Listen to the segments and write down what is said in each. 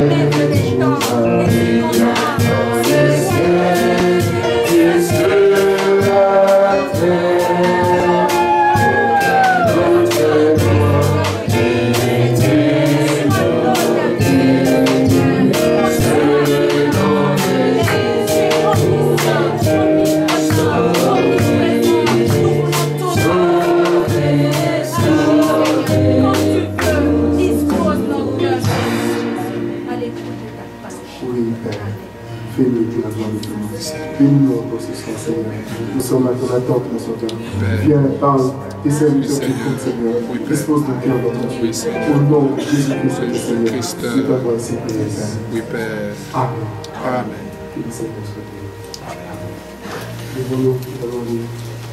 Nous sommes à ton attente, mon Seigneur. Viens, parle, tes serviteurs qui comptent, Seigneur. Dispose ton cœur dans ton Dieu. Au nom de Jésus-Christ, Seigneur, nous t'avons ainsi prié, Père. Amen. Amen. Que le Seigneur soit béni. Amen. Lèvons-nous, nous allons lire.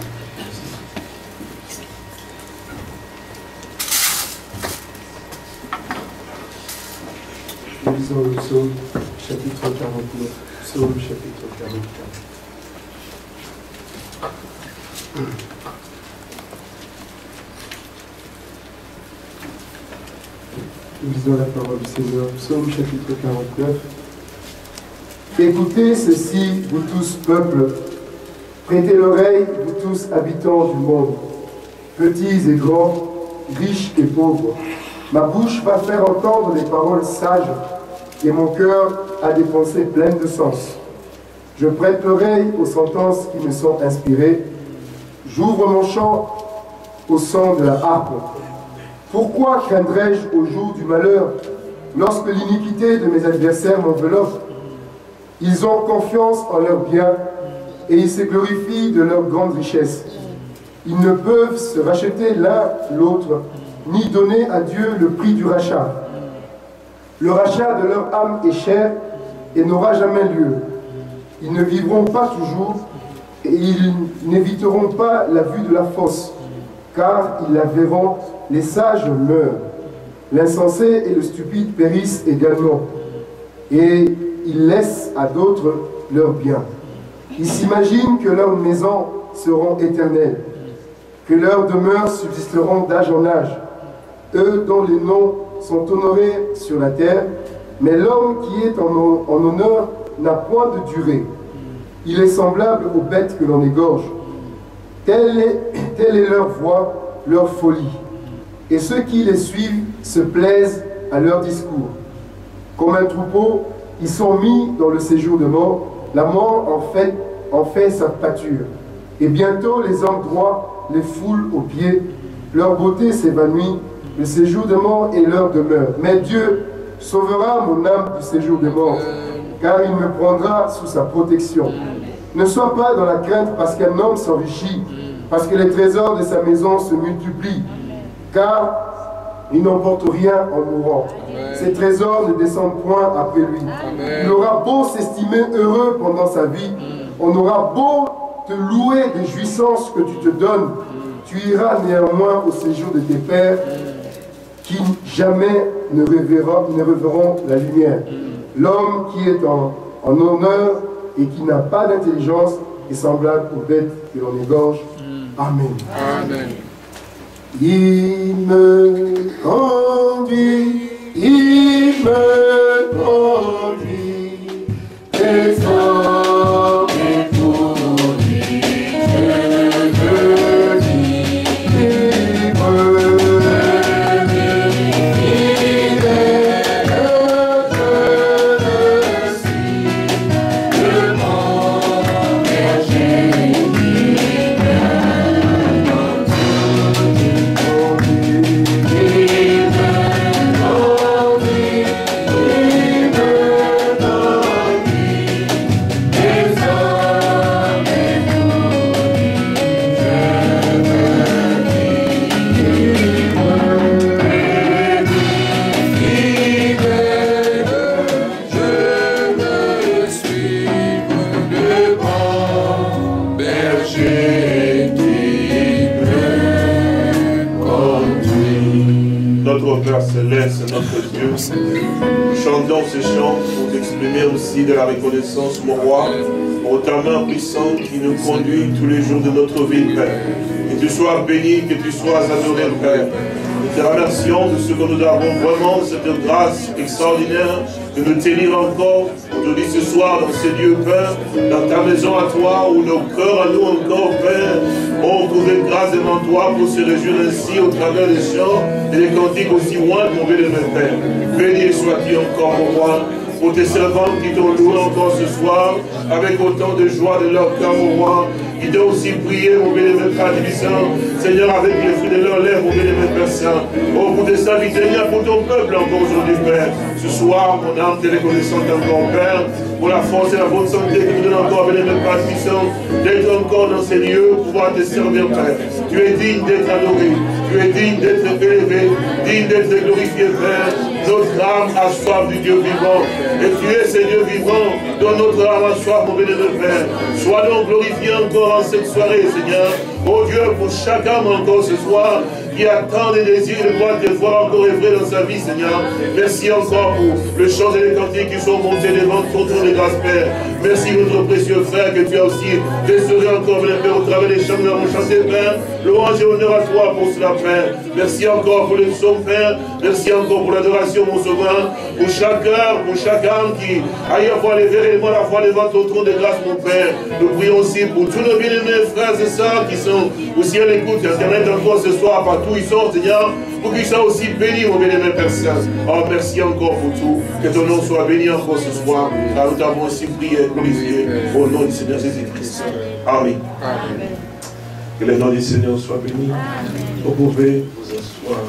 Nous lisons le psaume, chapitre 49. Psaume, chapitre 44. Nous lisons la parole du Seigneur, psaume chapitre 49. Écoutez ceci, vous tous peuples, prêtez l'oreille, vous tous habitants du monde, petits et grands, riches et pauvres. Ma bouche va faire entendre des paroles sages, et mon cœur a des pensées pleines de sens. Je prête l'oreille aux sentences qui me sont inspirées. J'ouvre mon chant au son de la harpe. Pourquoi craindrais-je au jour du malheur, lorsque l'iniquité de mes adversaires m'enveloppe? Ils ont confiance en leurs biens et ils se glorifient de leur grande richesse. Ils ne peuvent se racheter l'un l'autre, ni donner à Dieu le prix du rachat. Le rachat de leur âme est cher et n'aura jamais lieu. Ils ne vivront pas toujours et ils n'éviteront pas la vue de la fosse, car ils la verront, les sages meurent. L'insensé et le stupide périssent également, et ils laissent à d'autres leurs biens. Ils s'imaginent que leurs maisons seront éternelles, que leurs demeures subsisteront d'âge en âge, eux dont les noms sont honorés sur la terre, mais l'homme qui est en honneur n'a point de durée. Il est semblable aux bêtes que l'on égorge. Telle est leur voix, leur folie. Et ceux qui les suivent se plaisent à leur discours. Comme un troupeau, ils sont mis dans le séjour de mort. La mort en fait sa pâture. Et bientôt les hommes droits les foulent aux pieds. Leur beauté s'évanouit. Le séjour de mort est leur demeure. Mais Dieu sauvera mon âme du séjour de mort, car il me prendra sous sa protection. Ne sois pas dans la crainte parce qu'un homme s'enrichit, parce que les trésors de sa maison se multiplient, car il n'emporte rien en mourant. Ses trésors ne descendent point après lui. Il aura beau s'estimer heureux pendant sa vie, on aura beau te louer des jouissances que tu te donnes, tu iras néanmoins au séjour de tes pères, qui jamais ne reverront la lumière. L'homme qui est en honneur et qui n'a pas d'intelligence est semblable aux bêtes que l'on égorge. Amen. Amen. Il me conduit, il me conduit, désormais pour lui, je vis libre. Père céleste, notre Dieu, nous chantons ce chant pour t'exprimer aussi de la reconnaissance, mon roi, pour ta main puissante qui nous conduit tous les jours de notre vie, Père. Que tu sois béni, que tu sois adoré, Père. Te remercions de ce que nous avons vraiment, cette grâce extraordinaire de nous tenir encore aujourd'hui ce soir dans ces lieux, Père, dans ta maison à toi, où nos cœurs à nous encore, Père, ont trouvé grâce devant toi pour se réjouir ainsi au travers des chants et des cantiques aussi loin de mon bien-aimé Père. Béni sois-tu encore pour moi, pour tes servantes qui t'ont loué encore ce soir, avec autant de joie de leur cœur pour moi, qui t'ont aussi prié, mon bien-aimé Père Tibissant, Seigneur, avec les fruits de leurs lèvres, mon bien-aimé Père Saint. Oh, pour tes serviteurs, pour ton peuple encore aujourd'hui, Père. Ce soir, mon âme t'est reconnaissante encore, Père, pour la force et la bonne santé que tu donnes encore, bien-aimé Père Tibissant, d'être encore dans ces lieux, pour pouvoir te servir, Père. Tu es digne d'être adoré, tu es digne d'être élevé, digne d'être glorifié, Père. Notre âme a soif du Dieu vivant. Et tu es, Seigneur vivant, dont notre âme a soif, mon bien-aimé Père. Sois donc glorifié encore en cette soirée, Seigneur. Oh Dieu, pour chaque âme encore ce soir, qui attend des désirs de pouvoir te voir encore œuvrer dans sa vie, Seigneur. Merci encore pour le chant et les cantiques qui sont montés devant ton trône de grâce, Père. Merci, notre précieux frère, que tu as aussi restauré encore, Père, au travers des chants que nous avons chantés, Père. Louange et honneur à toi pour cela, Père. Merci encore pour le psaume, Père. Merci encore pour l'adoration, mon sauveur. Pour chaque heure, pour chaque âme qui aille avoir les véritablement la foi devant ton trône de grâce, mon Père. Nous prions aussi pour tous nos bien-aimés frères et sœurs qui sont aussi à l'écoute d'Internet encore ce soir, partout ils sont, Seigneur, pour qu'ils soient aussi bénis, mon bien-aimé Père Saint. Oh, merci encore pour tout. Que ton nom soit béni encore ce soir, car nous t'avons aussi prié et glorifié au nom du Seigneur Jésus-Christ. Amen. Amen. Que le nom du Seigneur soit béni. Vous pouvez vous asseoir.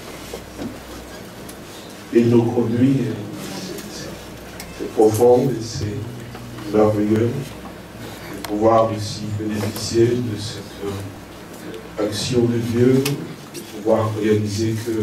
Il nous conduit, c'est profond et c'est merveilleux de pouvoir aussi bénéficier de cette action de Dieu, de pouvoir réaliser que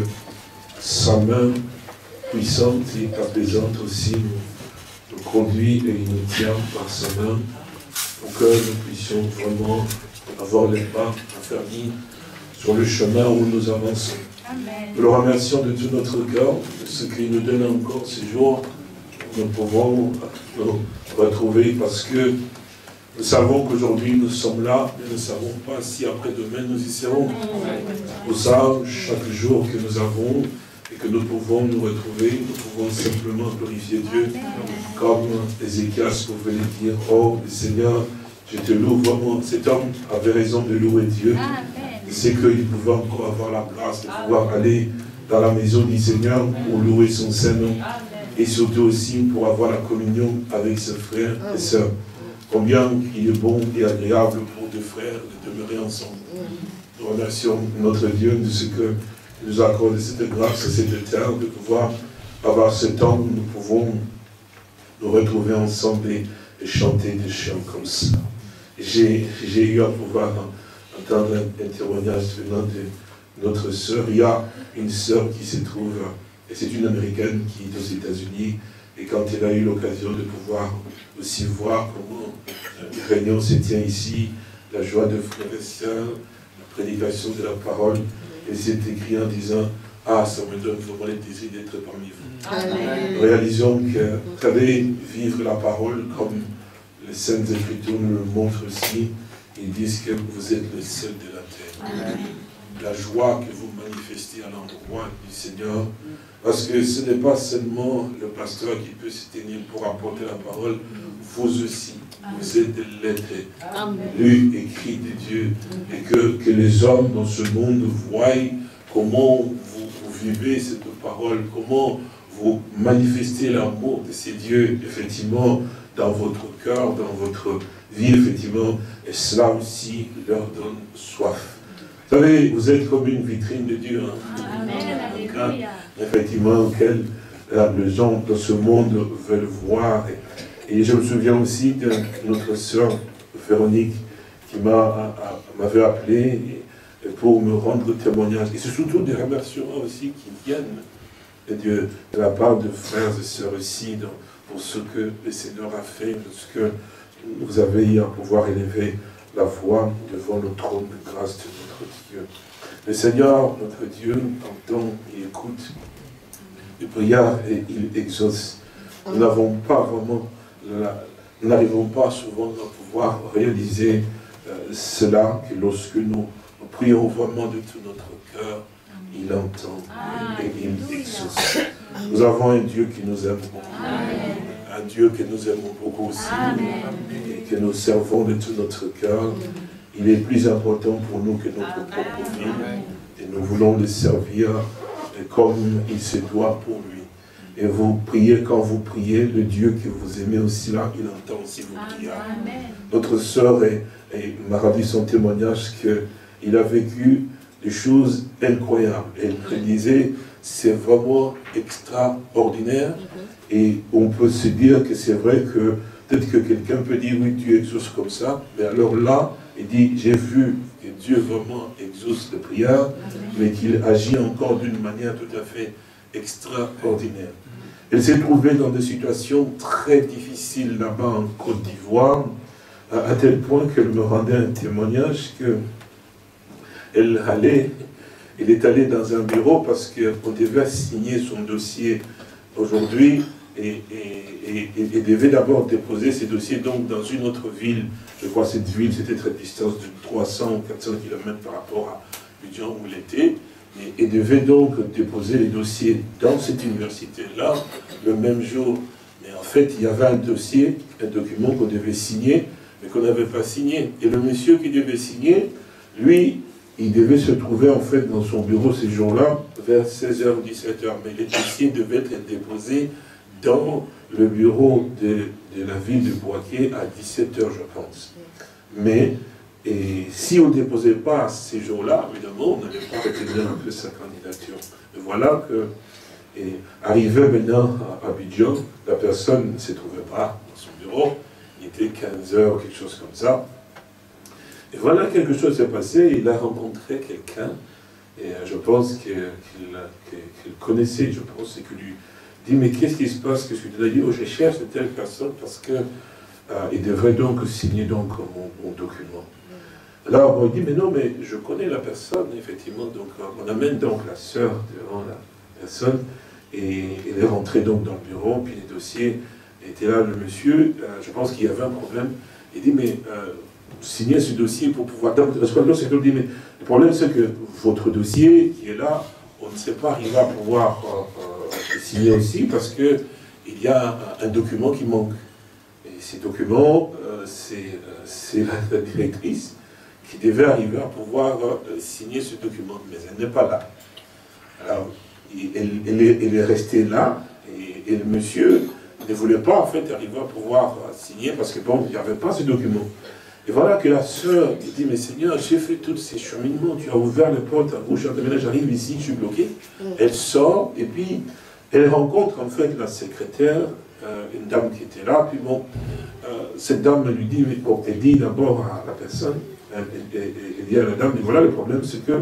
sa main puissante et apaisante aussi nous conduit et il nous tient par sa main pour que nous puissions vraiment avoir les pas affermis sur le chemin où nous avançons. Amen. Nous le remercions de tout notre cœur, de ce qu'il nous donne encore ces jours. Nous pouvons nous retrouver parce que nous savons qu'aujourd'hui nous sommes là, mais nous ne savons pas si après-demain nous y serons. Pour ça, chaque jour que nous avons et que nous pouvons nous retrouver, nous pouvons simplement glorifier Dieu. Comme Ézéchias pouvait le dire, oh Seigneur, je te loue vraiment. Cet homme avait raison de louer Dieu. C'est qu'il pouvait encore avoir la grâce de pouvoir aller dans la maison du Seigneur pour louer son Saint-Nom. Et surtout aussi pour avoir la communion avec ses frères et sœurs. Combien il est bon et agréable pour deux frères de demeurer ensemble. Nous remercions notre Dieu de ce que nous accorde cette grâce à cette terre, de pouvoir avoir ce temps où nous pouvons nous retrouver ensemble et chanter des chants comme ça. J'ai eu à pouvoir entendre un témoignage venant de notre sœur. Il y a une sœur qui se trouve, et c'est une américaine qui est aux États-Unis, et quand elle a eu l'occasion de pouvoir aussi voir comment les réunions se tient ici, la joie de frères et sœurs, la prédication de la parole, elle s'est écrite en disant, ah, ça me donne vraiment le désir d'être parmi vous. Amen. Réalisons que vous savez vivre la parole comme les Saintes Écritures nous le montrent aussi. Ils disent que vous êtes le sel de la terre. Amen. La joie que vous manifestez à l'endroit du Seigneur, parce que ce n'est pas seulement le pasteur qui peut se tenir pour apporter la parole, vous aussi, vous êtes des lettres lues, écrites de Dieu, et que les hommes dans ce monde voient comment vous vivez cette parole, comment vous manifestez l'amour de ces dieux, effectivement, dans votre cœur, dans votre vie, effectivement, et cela aussi leur donne soif. Vous savez, vous êtes comme une vitrine de Dieu. Hein. Amen. Effectivement, les gens dans ce monde veulent voir. Et je me souviens aussi de notre sœur Véronique qui m'avait appelé pour me rendre témoignage. Et c'est surtout des remerciements aussi qui viennent de la part de frères et sœurs ici pour ce que le Seigneur a fait, parce que vous avez eu à pouvoir élever la voix devant le trône de grâce de notre Dieu. Le Seigneur, notre Dieu, entend et écoute les prières et il exauce. Nous n'avons pas vraiment, nous n'arrivons pas souvent à pouvoir réaliser cela, que lorsque nous prions vraiment de tout notre cœur, il entend et il exauce. Nous avons un Dieu qui nous aime beaucoup. Un Dieu que nous aimons beaucoup aussi. Et que nous servons de tout notre cœur. Il est plus important pour nous que notre propre vie. Et nous voulons le servir comme il se doit pour lui. Et vous priez, quand vous priez, le Dieu que vous aimez aussi là, il entend aussi vos prières. Notre sœur m'a rendu son témoignage qu'il a vécu des choses incroyables. Elle disait, c'est vraiment extraordinaire. Et on peut se dire que c'est vrai que peut-être que quelqu'un peut dire, oui, Dieu exauce comme ça. Mais alors là, il dit, j'ai vu que Dieu vraiment exauce les prières, mais qu'il agit encore d'une manière tout à fait extraordinaire. Elle s'est trouvée dans des situations très difficiles là-bas en Côte d'Ivoire, à tel point qu'elle me rendait un témoignage qu'elle est allée dans un bureau parce qu'on devait signer son dossier aujourd'hui et devait d'abord déposer ses dossiers donc dans une autre ville. Je crois que cette ville, c'était très distance de 300 ou 400 km par rapport à Abidjan où elle était. Et devait donc déposer les dossiers dans cette université-là le même jour. Mais en fait, il y avait un dossier, un document qu'on devait signer, mais qu'on n'avait pas signé. Et le monsieur qui devait signer, lui, il devait se trouver en fait dans son bureau ces jours-là, vers 16h ou 17h. Mais les dossiers devaient être déposés dans le bureau de la ville de Bouaké à 17h, je pense. Mais... Et si on ne déposait pas ces jours-là, évidemment, on n'allait pas retenir un peu sa candidature. Et voilà que, arrivé maintenant à Abidjan, la personne ne se trouvait pas dans son bureau, il était 15h, quelque chose comme ça. Et voilà, quelque chose s'est passé, il a rencontré quelqu'un, et je pense qu'il connaissait, je pense, et qu'il lui dit, mais qu'est-ce qui se passe? Qu'est-ce que tu as dit? Oh, je cherche telle personne parce que il devrait donc signer donc mon document. Alors, on dit, mais non, mais je connais la personne, effectivement, donc on amène donc la sœur devant la personne, et elle est rentrée donc dans le bureau, puis les dossiers étaient là, le monsieur, je pense qu'il y avait un problème, il dit, mais signez ce dossier pour pouvoir... Parce que l'autre dit, mais le problème c'est que votre dossier qui est là, on ne sait pas arriver à pouvoir signer aussi, parce qu'il y a un document qui manque. Et ces documents, c'est la directrice qui devait arriver à pouvoir signer ce document, mais elle n'est pas là. Alors, elle est restée là, et le monsieur ne voulait pas en fait arriver à pouvoir signer, parce que bon, il n'y avait pas ce document. Et voilà que la sœur dit, mais Seigneur, j'ai fait tous ces cheminements, tu as ouvert les portes à gauche, maintenant j'arrive ici, je suis bloqué. Elle sort, et puis elle rencontre en fait la secrétaire, une dame qui était là, puis bon, cette dame lui dit, mais bon, elle dit d'abord à la personne, elle dit à la dame, mais voilà le problème, c'est que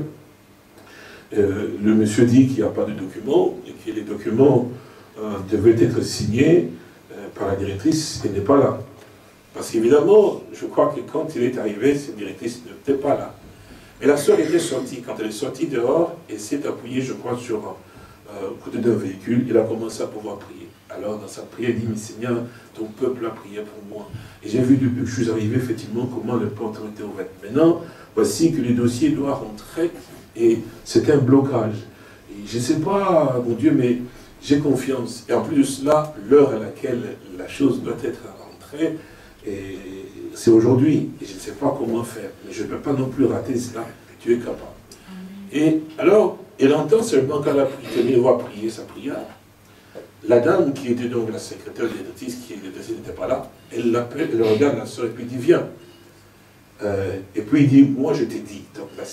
le monsieur dit qu'il n'y a pas de documents, et que les documents devaient être signés par la directrice, elle n'est pas là. Parce qu'évidemment, je crois que quand il est arrivé, cette directrice n'était pas là. Mais la sœur était sortie. Quand elle est sortie dehors, elle s'est appuyée, je crois, sur côté d'un véhicule, il a commencé à pouvoir prier. Alors, dans sa prière, il dit, mais Seigneur, ton peuple a prié pour moi. Et j'ai vu depuis que je suis arrivé, effectivement, comment les portes ont été ouvertes. Maintenant, voici que les dossiers doivent rentrer, et c'est un blocage. Et je ne sais pas, mon Dieu, mais j'ai confiance. Et en plus de cela, l'heure à laquelle la chose doit être rentrée, c'est aujourd'hui. Et je ne sais pas comment faire. Mais je ne peux pas non plus rater cela. Tu es capable. Et alors, elle entend seulement qu'elle a prié, elle va prier sa prière. La dame qui était donc la secrétaire directrice, qui n'était pas là, elle l'appelle, elle regarde la soeur et puis il dit, viens. Et puis il dit, moi je t'ai dit, donc la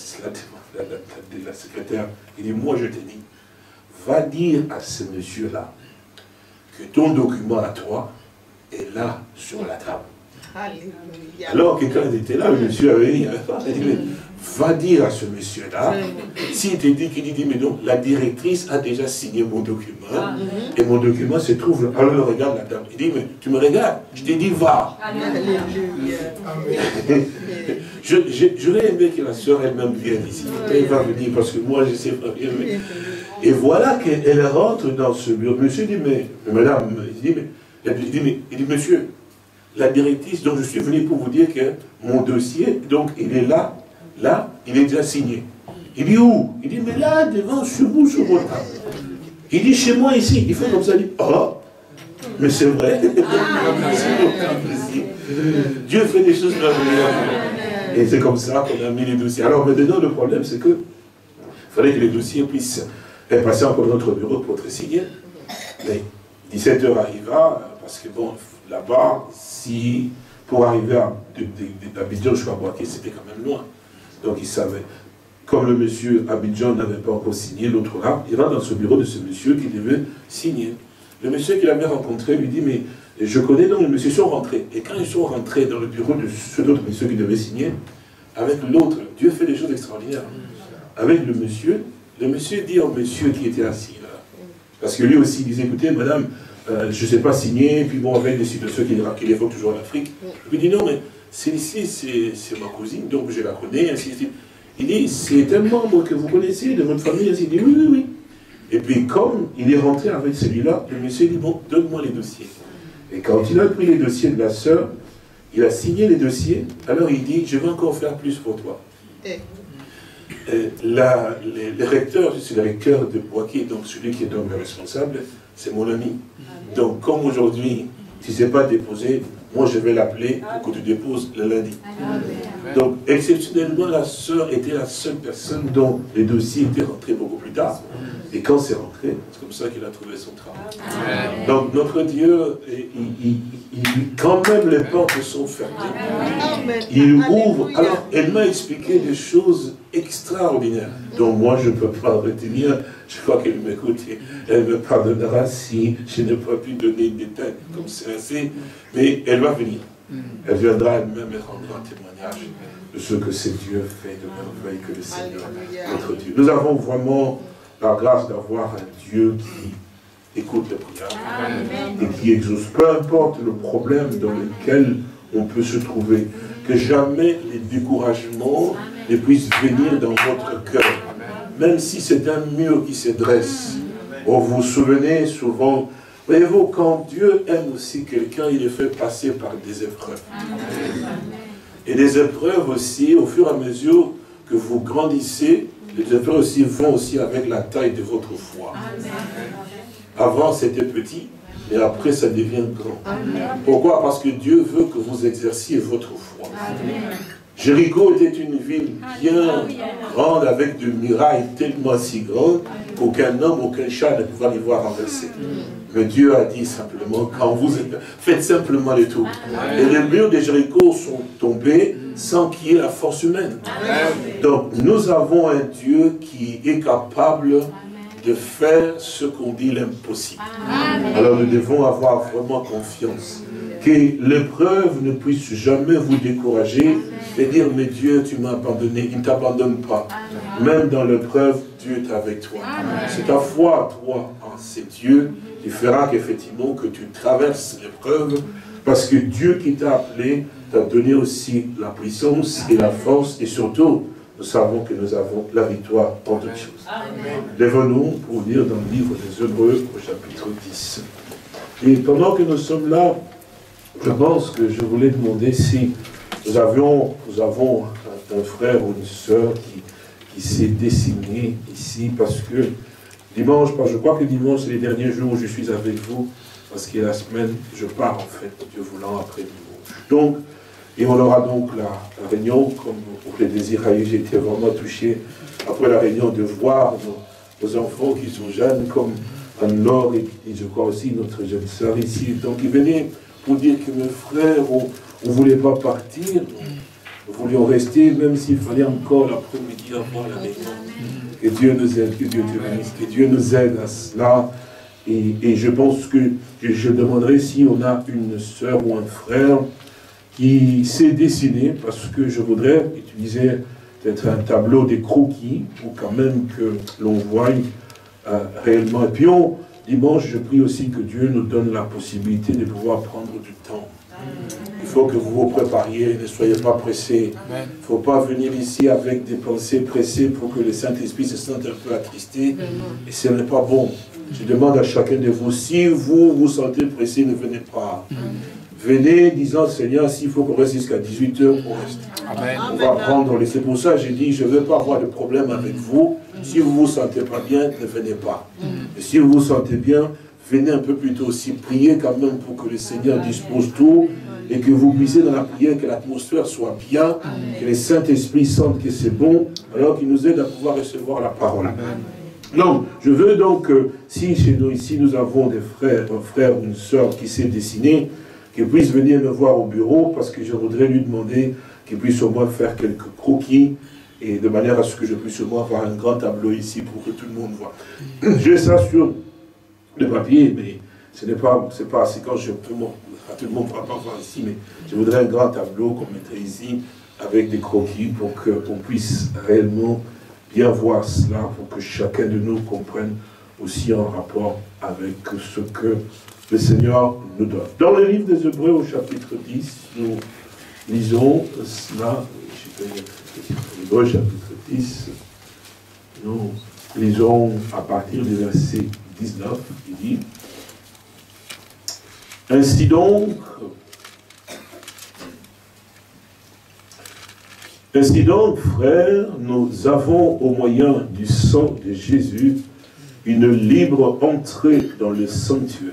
secrétaire, il dit, moi je t'ai dit, va dire à ce monsieur-là que ton document à toi est là sur la table. Alléluia. Alors que quand il était là, le monsieur avait dit, mais va dire à ce monsieur-là, s'il te dit qu'il dit, mais donc la directrice a déjà signé mon document, et mon document se trouve là. Alors il regarde la dame, il dit, mais tu me regardes, je t'ai dit, va. J'aurais aimé que la sœur elle-même vienne ici. Elle va venir, parce que moi je sais pas bien. Et voilà qu'elle rentre dans ce bureau. Monsieur dit, mais madame, il dit, monsieur, la directrice, donc je suis venu pour vous dire que mon dossier, donc il est là, il est déjà signé. Il dit où? Il dit, mais là, devant, sur vous, sur votre table. Il dit, chez moi, ici. Il fait comme ça, il dit, oh, mais c'est vrai. Dieu fait des choses merveilleuses. Et c'est comme ça qu'on a mis les dossiers. Alors maintenant, le problème, c'est que il fallait que les dossiers puissent passer encore dans notre bureau pour être signés. Mais 17h arriva, parce que bon, là-bas, si pour arriver d'Abidjan jusqu'à Boaké, c'était quand même loin. Donc il savait. Comme le monsieur Abidjan n'avait pas encore signé, l'autre là, il va dans ce bureau de ce monsieur qui devait signer. Le monsieur qu'il avait rencontré lui dit, mais je connais donc les messieurs sont rentrés. Et quand ils sont rentrés dans le bureau de ce autre monsieur qui devait signer, avec l'autre, Dieu fait des choses extraordinaires. Avec le monsieur dit au monsieur qui était assis là, parce que lui aussi il disait, écoutez madame, je ne sais pas signer, puis bon, avec des situations qu'il évoque toujours en Afrique, il dit non mais celle-ci c'est ma cousine, donc je la connais, ainsi de suite. Il dit, c'est un membre que vous connaissez de votre famille, ainsi. Il dit, oui, oui, oui. Et puis comme il est rentré avec celui-là, le monsieur dit, bon, donne-moi les dossiers. Et quand il a pris les dossiers de la sœur, il a signé les dossiers, alors il dit, je vais encore faire plus pour toi. Le recteur, c'est le recteur de Boaké, donc celui qui est donc le responsable, c'est mon ami. Donc comme aujourd'hui, si ce n'est pas déposé, moi je vais l'appeler pour que tu déposes le lundi. Donc exceptionnellement, la sœur était la seule personne dont les dossiers étaient rentrés beaucoup plus tard. Et quand c'est rentré, c'est comme ça qu'il a trouvé son travail. Donc notre Dieu, quand même les portes sont fermées, il ouvre. Alors elle m'a expliqué des choses extraordinaires dont moi je ne peux pas retenir. Je crois qu'elle m'écoute et elle me pardonnera si je n'ai pas pu donner des détails comme c'est assez. Mais elle va venir. Elle viendra elle-même et rendra un témoignage de ce que c'est Dieu fait de merveille que le Seigneur, notre Dieu. Nous avons vraiment la grâce d'avoir un Dieu qui écoute les prières et qui exauce. Peu importe le problème dans lequel on peut se trouver, que jamais les découragements ne puissent venir dans votre cœur. Même si c'est un mur qui se dresse. Vous vous souvenez souvent, voyez-vous, quand Dieu aime aussi quelqu'un, il le fait passer par des épreuves. Et des épreuves aussi, au fur et à mesure que vous grandissez, les épreuves aussi vont aussi avec la taille de votre foi. Avant, c'était petit, mais après, ça devient grand. Pourquoi? Parce que Dieu veut que vous exerciez votre foi. Jéricho était une ville bien grande, avec des murailles tellement si grandes qu'aucun homme, aucun chat ne pouvait les voir renverser. Mais Dieu a dit simplement, quand vous faites simplement le tour. Et les murs de Jéricho sont tombés sans qu'il y ait la force humaine. Donc nous avons un Dieu qui est capable de faire ce qu'on dit l'impossible. Alors nous devons avoir vraiment confiance. Que l'épreuve ne puisse jamais vous décourager et dire, mais Dieu, tu m'as abandonné. Il ne t'abandonne pas. Même dans l'épreuve, Dieu est avec toi. C'est ta foi, toi, en ces dieux, qui fera qu'effectivement que tu traverses l'épreuve, parce que Dieu qui t'a appelé t'a donné aussi la puissance et la force, et surtout, nous savons que nous avons la victoire en toutes choses. Lève-nous pour lire dans le livre des Hébreux au chapitre 10. Et pendant que nous sommes là, je pense que je voulais demander si nous avons un frère ou une sœur qui s'est dessiné ici, parce que dimanche, je crois que dimanche, c'est les derniers jours où je suis avec vous, parce que la semaine, je pars en fait, Dieu voulant, après dimanche. Donc, et on aura donc la réunion, comme pour les désirs à j'ai été vraiment touché, après la réunion, de voir nos enfants qui sont jeunes, comme Anne-Laure et je crois aussi notre jeune sœur ici. Donc, ils venaient pour dire que mes frères, on ne voulait pas partir, nous voulions rester, même s'il fallait encore l'après-midi avant la réunion. Que Dieu nous aide, que Dieu te bénisse, que Dieu nous aide à cela. Et je pense que je demanderai si on a une sœur ou un frère qui s'est dessiné, parce que je voudrais utiliser peut-être un tableau des croquis, pour quand même que l'on voie réellement. Et puis dimanche, je prie aussi que Dieu nous donne la possibilité de pouvoir prendre du temps. Il faut que vous vous prépariez, ne soyez pas pressés. Il ne faut pas venir ici avec des pensées pressées pour que le Saint-Esprit se sente un peu attristé. Et ce n'est pas bon. Je demande à chacun de vous, si vous vous sentez pressé, ne venez pas. venez disant, Seigneur, s'il faut qu'on reste jusqu'à 18 h, on reste. Amen. On va prendre les... C'est pour ça que j'ai dit, je ne veux pas avoir de problème avec vous. Si vous ne vous sentez pas bien, ne venez pas. Et si vous vous sentez bien, venez un peu plus tôt aussi. Priez quand même pour que le Seigneur dispose tout et que vous puissiez dans la prière, que l'atmosphère soit bien, que les Saint-Esprit sentent que c'est bon, alors qu'il nous aide à pouvoir recevoir la parole. Donc, je veux donc, si chez nous ici, nous avons des frères, un frère ou une sœur qui sait dessiner, qu'il puisse venir me voir au bureau, parce que je voudrais lui demander qu'il puisse au moins faire quelques croquis, et de manière à ce que je puisse au moins avoir un grand tableau ici pour que tout le monde voit. J'ai ça sur le papier, mais ce n'est pas assez quand tout le monde ne pourra pas voir ici, mais je voudrais un grand tableau qu'on mettrait ici, avec des croquis, pour qu'on puisse réellement bien voir cela, pour que chacun de nous comprenne aussi en rapport avec ce que le Seigneur nous donne. Dans le livre des Hébreux, au chapitre 10, nous lisons cela, Hébreux chapitre 10, nous lisons à partir du verset 19, qui dit « Ainsi donc, frères, nous avons au moyen du sang de Jésus une libre entrée dans le sanctuaire,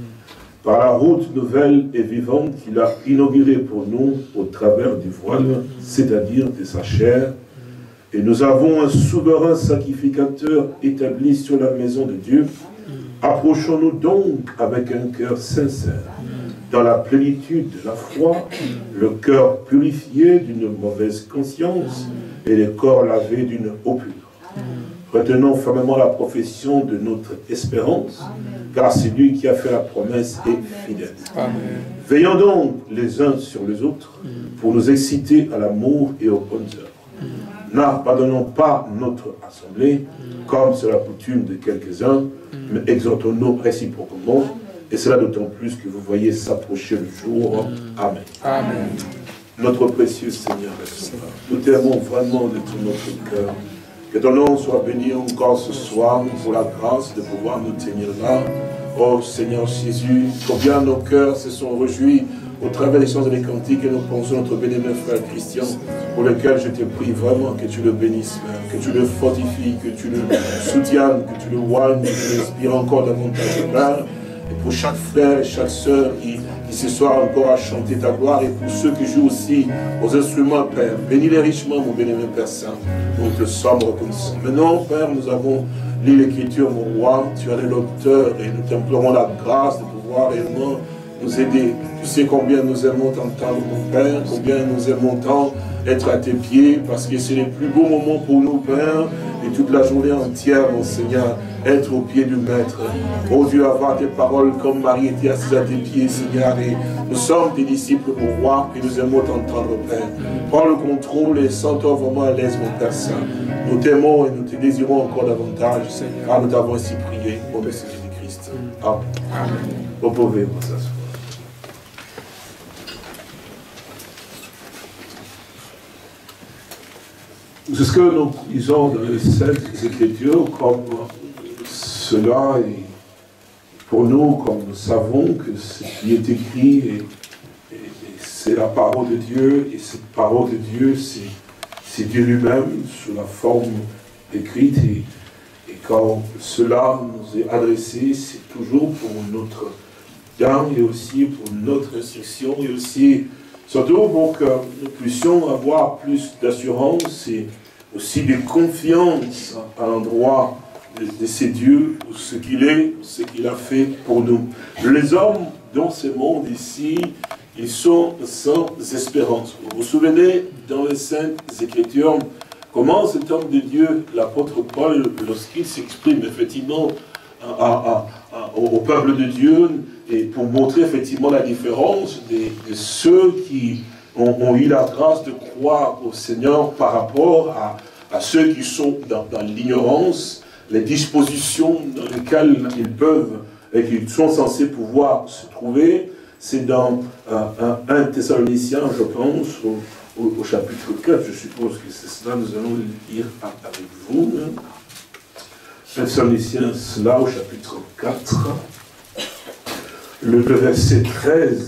par la route nouvelle et vivante qu'il a inaugurée pour nous au travers du voile, c'est-à-dire de sa chair. Et nous avons un souverain sacrificateur établi sur la maison de Dieu. Approchons-nous donc avec un cœur sincère, dans la plénitude de la foi, le cœur purifié d'une mauvaise conscience et le corps lavé d'une eau pure. Retenons fermement la profession de notre espérance, car celui qui a fait la promesse est fidèle. Amen. Veillons donc les uns sur les autres pour nous exciter à l'amour et aux bonnes œuvres. N'abandonnons pas notre assemblée, comme c'est la coutume de quelques-uns, mais exhortons-nous réciproquement, et cela d'autant plus que vous voyez s'approcher le jour. Amen. Amen. Notre précieux Seigneur, nous t'aimons vraiment de tout notre cœur. Que ton nom soit béni encore ce soir pour la grâce de pouvoir nous tenir là. Oh Seigneur Jésus, combien nos cœurs se sont réjouis au travers des chants et des cantiques, et nous pensons notre bénémoine frère Christian, pour lequel je te prie vraiment que tu le bénisses, Père, que tu le fortifies, que tu le soutiennes, que tu le oignes, que tu l'inspires encore davantage, Père. Et pour chaque frère et chaque sœur qui ce soir encore a chanté ta gloire, et pour ceux qui jouent aussi aux instruments, Père, bénis-les richement, mon bénémoine Père Saint. Nous te sommes reconnaissants. Maintenant, Père, nous avons lu l'Écriture, mon roi, tu en es l'auteur, et nous t'implorons la grâce de pouvoir réellement nous aider. Tu sais combien nous aimons t'entendre, mon Père, combien nous aimons tant être à tes pieds, parce que c'est les plus beaux moments pour nous, Père, et toute la journée entière, mon Seigneur, être au pied du Maître. Oh Dieu, avoir tes paroles comme Marie était assise à tes pieds, Seigneur, et nous sommes tes disciples, mon roi, et nous aimons t'entendre, Père. Prends le contrôle et sens-toi vraiment à l'aise, mon Père Saint. Nous t'aimons et nous te désirons encore davantage, Seigneur, car nous t'avons ainsi prié, au nom de Jésus-Christ. Amen. Amen. Vous pouvez vous asseoir. C'est ce que nous lisons dans les Saintes Écritures, comme cela, et pour nous, comme nous savons que ce qui est écrit, c'est la parole de Dieu, et cette parole de Dieu, c'est Dieu lui-même, sous la forme écrite, et quand cela nous est adressé, c'est toujours pour notre bien, et aussi pour notre instruction, et aussi, surtout pour que nous puissions avoir plus d'assurance, et aussi de confiance à l'endroit de ces dieux, pour ce qu'il est, ce qu'il a fait pour nous. Les hommes dans ce monde ici, ils sont sans espérance. Vous vous souvenez, dans les Saintes Écritures, comment cet homme de Dieu, l'apôtre Paul, lorsqu'il s'exprime effectivement au peuple de Dieu, et pour montrer effectivement la différence de ceux qui ont eu la grâce de croire au Seigneur par rapport à ceux qui sont dans l'ignorance, les dispositions dans lesquelles ils peuvent et qu'ils sont censés pouvoir se trouver. C'est dans 1 Thessaloniciens, je pense, au chapitre 4, je suppose que c'est cela, nous allons le lire avec vous. 1 Thessaloniciens, cela au chapitre 4, le verset 13, il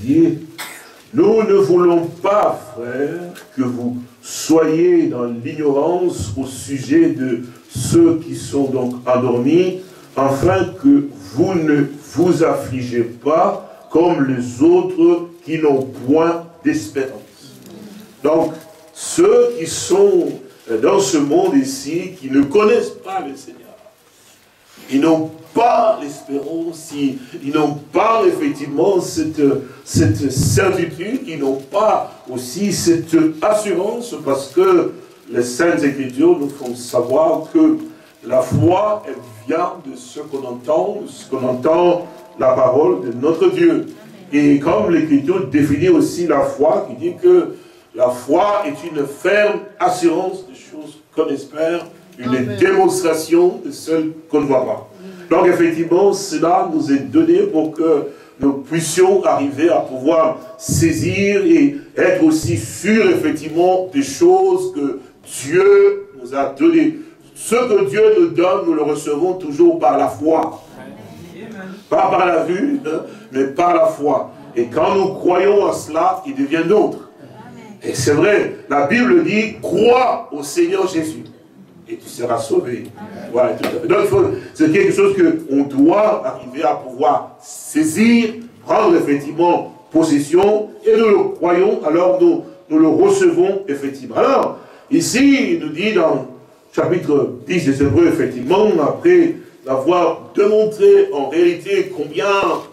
dit, nous ne voulons pas, frères, que vous soyez dans l'ignorance au sujet de ceux qui sont donc endormis, afin que vous ne vous affligez pas comme les autres qui n'ont point d'espérance. Donc, ceux qui sont dans ce monde ici, qui ne connaissent pas le Seigneur, ils n'ont pas l'espérance, ils n'ont pas effectivement cette certitude, ils n'ont pas aussi cette assurance, parce que les Saintes Écritures nous font savoir que la foi, elle vient de ce qu'on entend la parole de notre Dieu. Et comme l'Écriture définit aussi la foi, qui dit que la foi est une ferme assurance de choses qu'on espère, une démonstration de celles qu'on ne voit pas. Donc effectivement, cela nous est donné pour que nous puissions arriver à pouvoir saisir et être aussi sûrs effectivement des choses que Dieu nous a données. Ce que Dieu nous donne, nous le recevons toujours par la foi. Pas par la vue, mais par la foi. Et quand nous croyons à cela, il devient nôtre. Et c'est vrai, la Bible dit, crois au Seigneur Jésus et tu seras sauvé. Voilà, tout à fait. Donc c'est quelque chose qu'on doit arriver à pouvoir saisir, prendre effectivement possession, et nous le croyons, alors nous le recevons effectivement. Alors, ici, il nous dit dans chapitre 10 des Hébreux, effectivement, après avoir démontré en réalité combien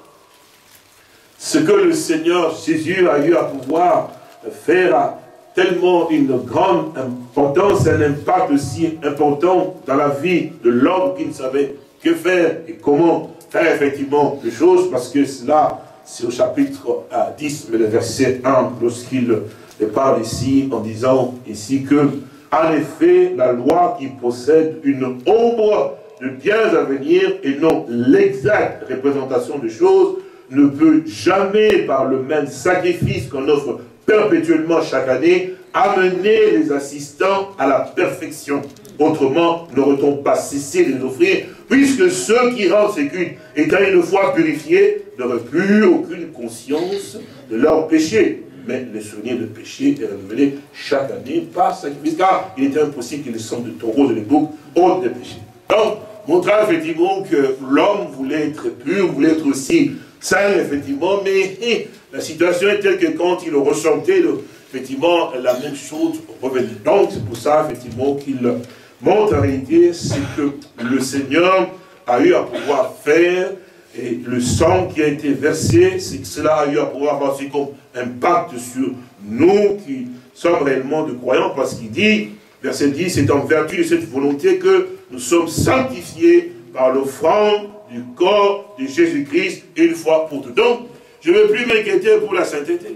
ce que le Seigneur Jésus a eu à pouvoir faire a tellement une grande importance, un impact aussi important dans la vie de l'homme qui ne savait que faire et comment faire effectivement les choses, parce que cela, c'est au chapitre 10, mais le verset 1, lorsqu'il parle ici, en disant ici que, en effet, la loi qui possède une ombre de biens à venir et non l'exacte représentation des choses, ne peut jamais, par le même sacrifice qu'on offre perpétuellement chaque année, amener les assistants à la perfection. Autrement, n'aurait-on pas cessé de les offrir, puisque ceux qui rendent ces cultes, étant une fois purifiés, n'auraient plus aucune conscience de leur péché. Mais le souvenir de péché est renouvelé chaque année par sacrifice, car il était impossible que le sang de taureau de l'époque ôte des péchés. Donc, montrant effectivement que l'homme voulait être pur, voulait être aussi saint, effectivement, mais la situation est telle que quand il ressentait, effectivement, la même chose revenait. Donc, c'est pour ça, effectivement, qu'il montre en réalité, c'est que le Seigneur a eu à pouvoir faire, et le sang qui a été versé, c'est que cela a eu à pouvoir avoir aussi comme impact sur nous qui sommes réellement de croyants, parce qu'il dit, verset 10, c'est en vertu de cette volonté que nous sommes sanctifiés par l'offrande du corps de Jésus-Christ une fois pour toutes. Donc, je ne veux plus m'inquiéter pour la sainteté.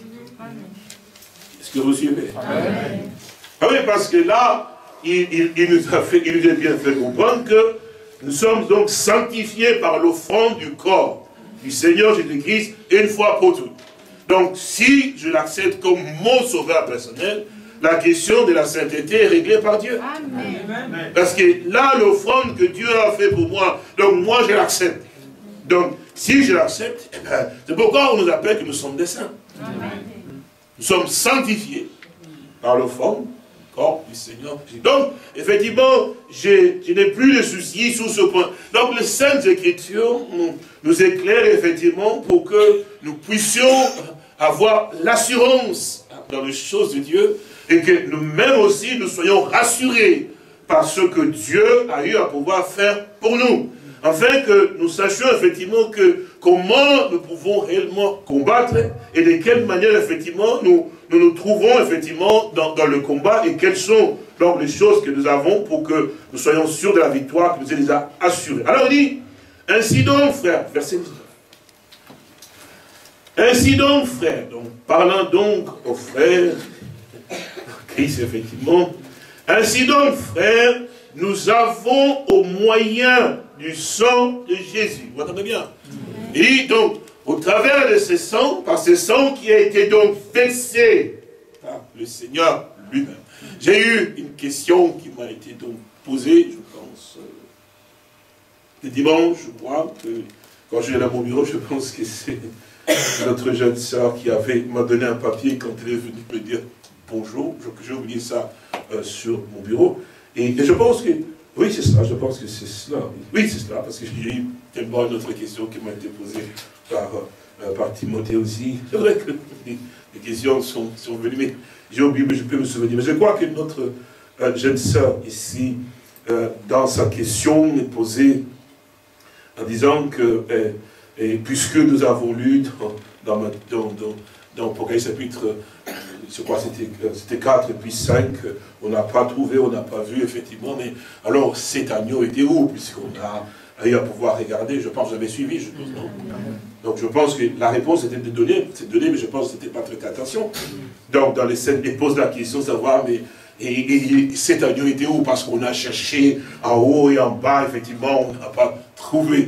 Est-ce que vous suivez? Amen. Ah oui, parce que là, il nous a bien fait comprendre que nous sommes donc sanctifiés par l'offrande du corps du Seigneur Jésus-Christ une fois pour toutes. Donc, si je l'accepte comme mon sauveur personnel, la question de la sainteté est réglée par Dieu. Amen. Parce que là, l'offrande que Dieu a fait pour moi, donc moi je l'accepte. Donc, si je l'accepte, eh ben, c'est pourquoi on nous appelle que nous sommes des saints. Amen. Nous sommes sanctifiés par l'offrande du corps du Seigneur. Donc, effectivement, je n'ai plus de soucis sur ce point. Donc, les Saintes Écritures nous éclairent effectivement pour que nous puissions avoir l'assurance dans les choses de Dieu, et que nous-mêmes aussi, nous soyons rassurés par ce que Dieu a eu à pouvoir faire pour nous. Afin que nous sachions effectivement que comment nous pouvons réellement combattre et de quelle manière effectivement nous trouvons effectivement dans le combat, et quelles sont donc les choses que nous avons pour que nous soyons sûrs de la victoire qui nous est déjà assurée. Alors il dit, ainsi donc frère, verset 19. Ainsi donc frère, donc parlant donc aux frères, Christ effectivement, ainsi donc frère, nous avons au moyen du sang de Jésus. Vous entendez bien? Il dit donc, au travers de ce sang, par ce sang qui a été donc versé par le Seigneur lui-même. J'ai eu une question qui m'a été donc posée, je pense, le dimanche, je crois, que quand je viens à mon bureau, je pense que c'est notre jeune sœur qui m'a donné un papier quand elle est venue me dire bonjour. J'ai oublié ça sur mon bureau. Et je pense que, oui c'est ça, je pense que c'est cela. Oui c'est cela, parce que j'ai eu tellement une autre question qui m'a été posée par Timothée aussi. C'est vrai que les questions sont venues, mais j'ai oublié, mais je peux me souvenir. Mais je crois que notre jeune sœur ici, dans sa question, est posée en disant que, et puisque nous avons lu dans Apocalypse chapitre, je crois que c'était 4 et puis 5, on n'a pas trouvé, on n'a pas vu, effectivement, mais alors cet agneau était où, puisqu'on a eu à pouvoir regarder, je pense que j'avais suivi, je pense, non? Donc je pense que la réponse était donnée, mais je pense que c'était pas très attention. Donc dans les scènes, il pose la question de savoir, mais et cet agneau était où? Parce qu'on a cherché en haut et en bas, effectivement, on n'a pas trouvé.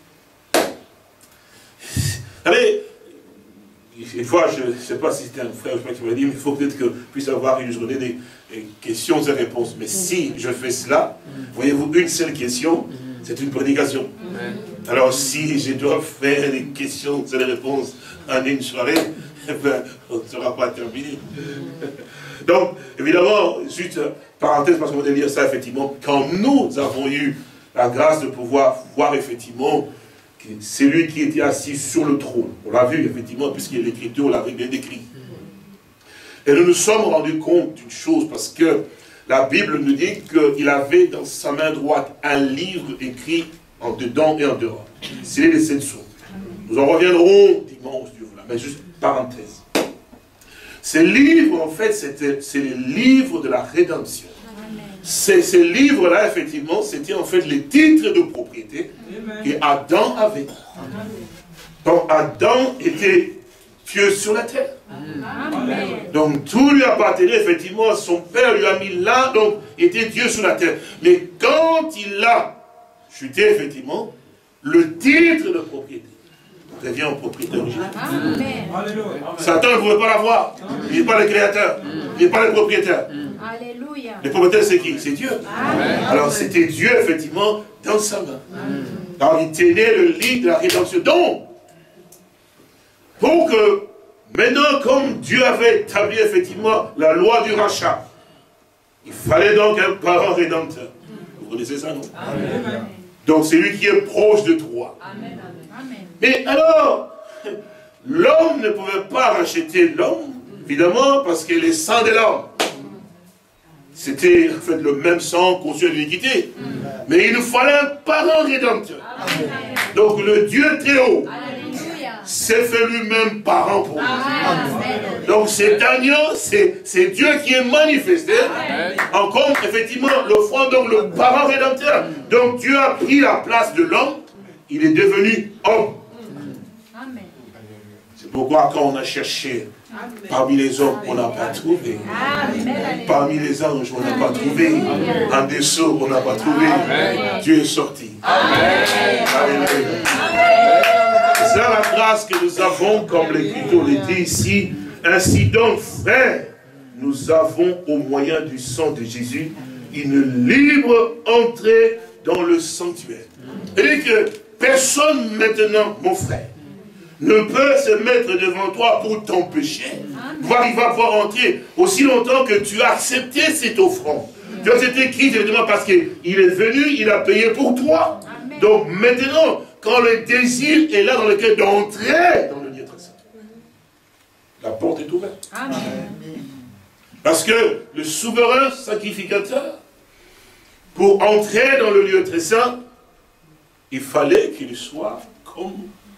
Vous savez, une fois, je ne sais pas si c'était un frère qui m'a dit, mais il faut peut-être que je puisse avoir une journée des questions et réponses. Mais si je fais cela, voyez-vous, une seule question, c'est une prédication. Alors si je dois faire des questions et des réponses en une soirée, eh ben, on ne sera pas terminé. Donc, évidemment, juste parenthèse, parce qu'on va lire ça, effectivement, quand nous avons eu la grâce de pouvoir voir, effectivement, que c'est lui qui était assis sur le trône. On l'a vu, effectivement, puisqu'il y a l'écriture, on l'avait bien décrit. Et nous nous sommes rendus compte d'une chose, parce que la Bible nous dit qu'il avait dans sa main droite un livre écrit en dedans et en dehors. C'est les 7 sceaux. Nous en reviendrons dimanche, Dieu voulait, mais juste parenthèse. Ces livres, en fait, c'est les livres de la rédemption. Ces livres-là, effectivement, c'était en fait les titres de propriété que Adam avait. Donc Adam était Dieu sur la terre. Donc tout lui appartenait, effectivement, son père lui a mis là, donc il était Dieu sur la terre. Mais quand il a chuté, effectivement, le titre de propriété devient un propriétaire original. Satan ne pouvait pas l'avoir. Il n'est pas le créateur. Il n'est pas le propriétaire. Alléluia. Le propriétaire, c'est qui? C'est Dieu. Amen. Alors c'était Dieu, effectivement, dans sa main. Alors il tenait le livre de la rédemption. Donc, pour que, maintenant, comme Dieu avait établi, effectivement, la loi du rachat, il fallait donc un parent rédempteur. Vous connaissez ça, non? Amen. Donc c'est lui qui est proche de toi. Amen. Mais alors, l'homme ne pouvait pas racheter l'homme, évidemment, parce que le sang de l'homme, c'était en fait le même sang conçu de l'iniquité. Mais il nous fallait un parent rédempteur. Donc le Dieu très haut s'est fait lui-même parent pour nous. Donc cet agneau, c'est Dieu qui est manifesté en compte, effectivement, l'offrande, donc le parent rédempteur. Donc Dieu a pris la place de l'homme, il est devenu homme. C'est pourquoi quand on a cherché parmi les hommes, on n'a pas trouvé. Parmi les anges, on n'a pas trouvé. En dessous, on n'a pas trouvé. Dieu est sorti. C'est la grâce que nous avons, comme l'Écriture le dit ici. Ainsi donc, frères, nous avons au moyen du sang de Jésus une libre entrée dans le sanctuaire. C'est-à-dire que personne maintenant, mon frère, ne peut se mettre devant toi pour t'empêcher. Il va pouvoir entrer aussi longtemps que tu as accepté cette offrande. Tu as accepté Christ évidemment parce qu'il est venu, il a payé pour toi. Amen. Donc maintenant, quand le désir est là dans lequel d'entrer dans le lieu très saint, la porte est ouverte. Amen. Parce que le souverain sacrificateur, pour entrer dans le lieu très saint, il fallait qu'il soit comme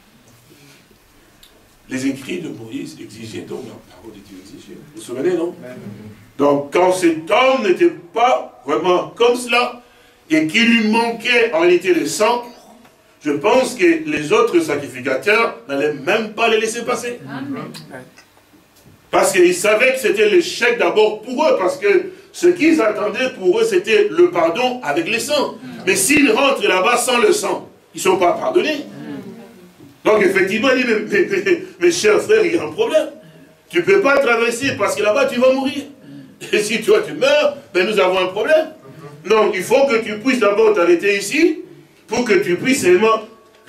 les écrits de Moïse exigeaient, donc la parole de Dieu exigeait. Vous vous souvenez, non? Donc, quand cet homme n'était pas vraiment comme cela, et qu'il lui manquait en réalité le sang, je pense que les autres sacrificateurs n'allaient même pas les laisser passer. Amen. Parce qu'ils savaient que c'était l'échec d'abord pour eux, parce que ce qu'ils attendaient pour eux, c'était le pardon avec le sang. Mais s'ils rentrent là-bas sans le sang, ils ne sont pas pardonnés. Donc effectivement, il dit, mes chers frères, il y a un problème. Tu ne peux pas traverser parce que là-bas, tu vas mourir. Et si toi, tu meurs, ben nous avons un problème. Non, il faut que tu puisses d'abord t'arrêter ici pour que tu puisses seulement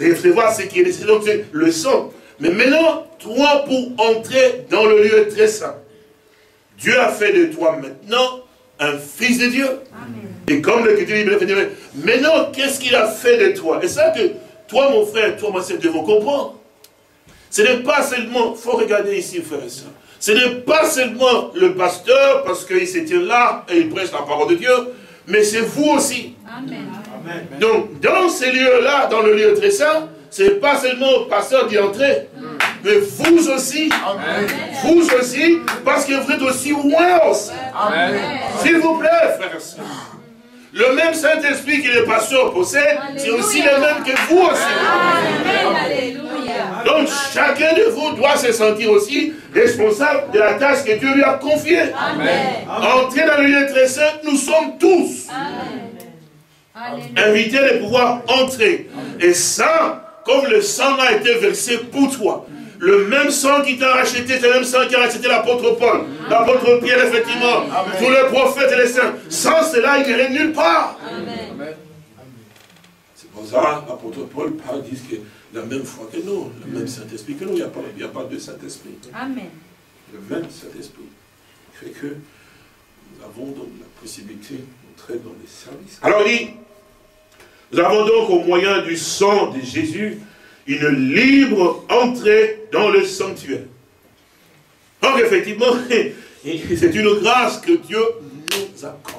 recevoir ce qui est nécessaire. Donc c'est le sang. Mais maintenant, toi, pour entrer dans le lieu très saint, Dieu a fait de toi maintenant un fils de Dieu. Amen. Et comme l'Écriture dit, maintenant, qu'est-ce qu'il a fait de toi? Et ça que toi, mon frère, toi, ma sœur, devons comprendre. Ce n'est pas seulement, il faut regarder ici, frère et sœur, ce n'est pas seulement le pasteur, parce qu'il se tient là et il prêche la parole de Dieu, mais c'est vous aussi. Amen. Donc, dans ces lieux-là, dans le lieu très saint, ce n'est pas seulement au pasteur d'y entrer, mais vous aussi. Amen. Vous aussi, parce que vous êtes aussi loin aussi. S'il vous plaît, frères et sœurs. Le même Saint-Esprit que le pasteur possède, c'est aussi le même que vous aussi. Amen. Donc, chacun de vous doit se sentir aussi responsable de la tâche que Dieu lui a confiée. Entrer dans le lieu très saint, nous sommes tous invités de pouvoir entrer. Et ça, comme le sang a été versé pour toi, le même sang qui t'a racheté, c'est le même sang qui a racheté l'apôtre Paul, l'apôtre Pierre, effectivement, tous les prophètes et les saints. Sans cela, il n'irait nulle part. Amen. C'est pour ça l'apôtre Paul parle, dit que la même foi que nous, le même Saint-Esprit que nous, il n'y a pas deux Saint-Esprit. Amen. Le même Saint-Esprit fait que nous avons donc la possibilité d'entrer dans les services. Alors il dit, nous avons donc au moyen du sang de Jésus une libre entrée dans le sanctuaire. Donc effectivement, c'est une grâce que Dieu nous accorde.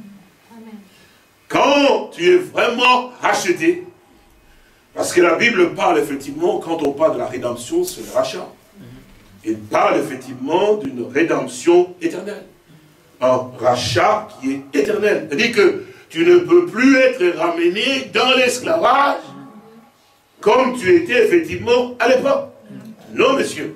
Quand tu es vraiment racheté, parce que la Bible parle effectivement, quand on parle de la rédemption, c'est le rachat. Il parle effectivement d'une rédemption éternelle. Un rachat qui est éternel. C'est-à-dire que tu ne peux plus être ramené dans l'esclavage comme tu étais effectivement à l'époque. Non, monsieur.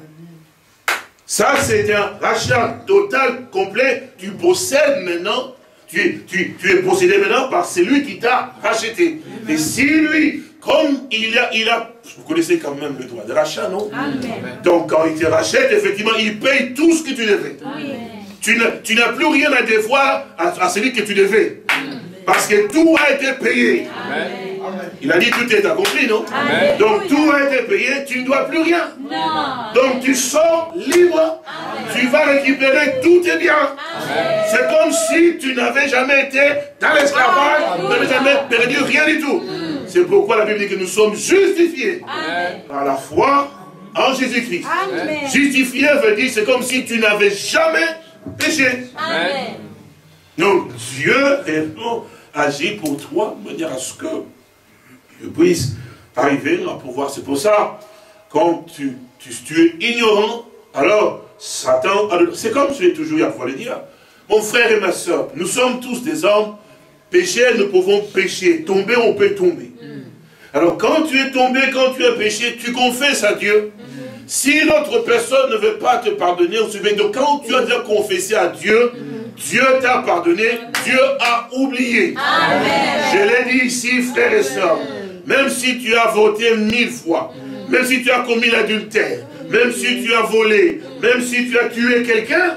Ça, c'est un rachat total, complet. Tu possèdes maintenant, tu es possédé maintenant par celui qui t'a racheté. Et si lui, comme il a, vous connaissez quand même le droit de rachat, non? Amen. Donc quand il te rachète, effectivement, il paye tout ce que tu devais. Amen. Tu n'as plus rien à devoir à celui que tu devais. Amen. Parce que tout a été payé. Amen. Il a dit tout est accompli, non? Amen. Donc tout a été payé, tu ne dois plus rien. Non. Donc tu sors libre. Amen. Tu vas récupérer tous tes biens. C'est comme si tu n'avais jamais été dans l'esclavage, tu n'avais jamais perdu rien du tout. C'est pourquoi la Bible dit que nous sommes justifiés. Amen. Par la foi en Jésus-Christ. Justifié veut dire c'est comme si tu n'avais jamais péché. Amen. Donc Dieu réellement agit pour toi de manière à ce que tu puisses arriver à pouvoir. C'est pour ça, quand tu es ignorant, alors Satan, c'est comme je l'ai toujours eu à pouvoir le dire. Mon frère et ma soeur, nous sommes tous des hommes, péchés, nous pouvons pécher, tomber, on peut tomber. Alors quand tu es tombé, quand tu as péché, tu confesses à Dieu. Si l'autre personne ne veut pas te pardonner, donc quand tu as déjà confessé à Dieu, Dieu t'a pardonné, Dieu a oublié. Amen. Je l'ai dit ici, frères et sœurs, même si tu as voté 1000 fois, même si tu as commis l'adultère, même si tu as volé, même si tu as tué quelqu'un,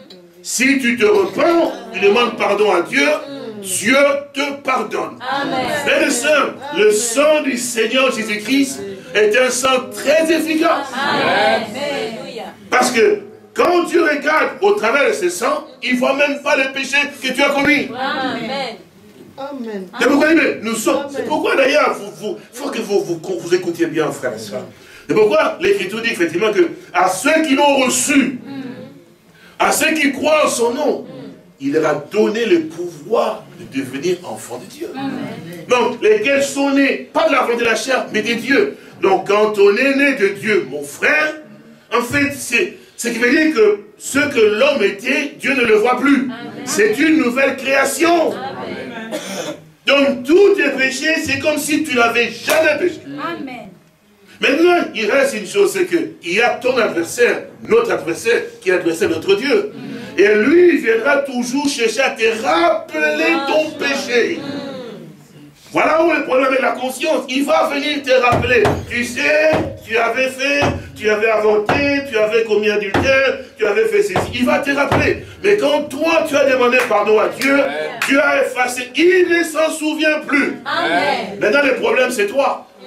si tu te repens, tu demandes pardon à Dieu, Dieu te pardonne. Frères et sœurs, le sang du Seigneur Jésus-Christ est un sang très efficace. Amen. Parce que quand tu regardes au travers de ce sang, il ne voit même pas le péché que tu as commis. Amen. Amen. C'est pourquoi, c'est pourquoi d'ailleurs, il faut que vous écoutiez bien, frères et sœurs. C'est pourquoi l'Écriture dit effectivement que à ceux qui l'ont reçu, à ceux qui croient en son nom, il leur a donné le pouvoir de devenir enfants de Dieu. Amen. Donc, lesquels sont nés, pas de la volonté de la chair, mais de Dieu. Donc, quand on est né de Dieu, mon frère, en fait, c'est ce qui veut dire que ce que l'homme était, Dieu ne le voit plus. C'est une nouvelle création. Amen. Donc, tous tes péchés, c'est comme si tu n'avais jamais péché. Amen. Maintenant, il reste une chose, c'est qu'il y a ton adversaire, notre adversaire, qui est l'adversaire de notre Dieu. Et lui, il viendra toujours chercher à te rappeler ton péché. Voilà où est le problème avec la conscience. Il va venir te rappeler. Tu sais, tu avais fait, tu avais avorté, tu avais commis adultère, tu avais fait ceci. Il va te rappeler. Mais quand toi, tu as demandé pardon à Dieu, Dieu a effacé. Il ne s'en souvient plus. Amen. Maintenant, le problème, c'est toi.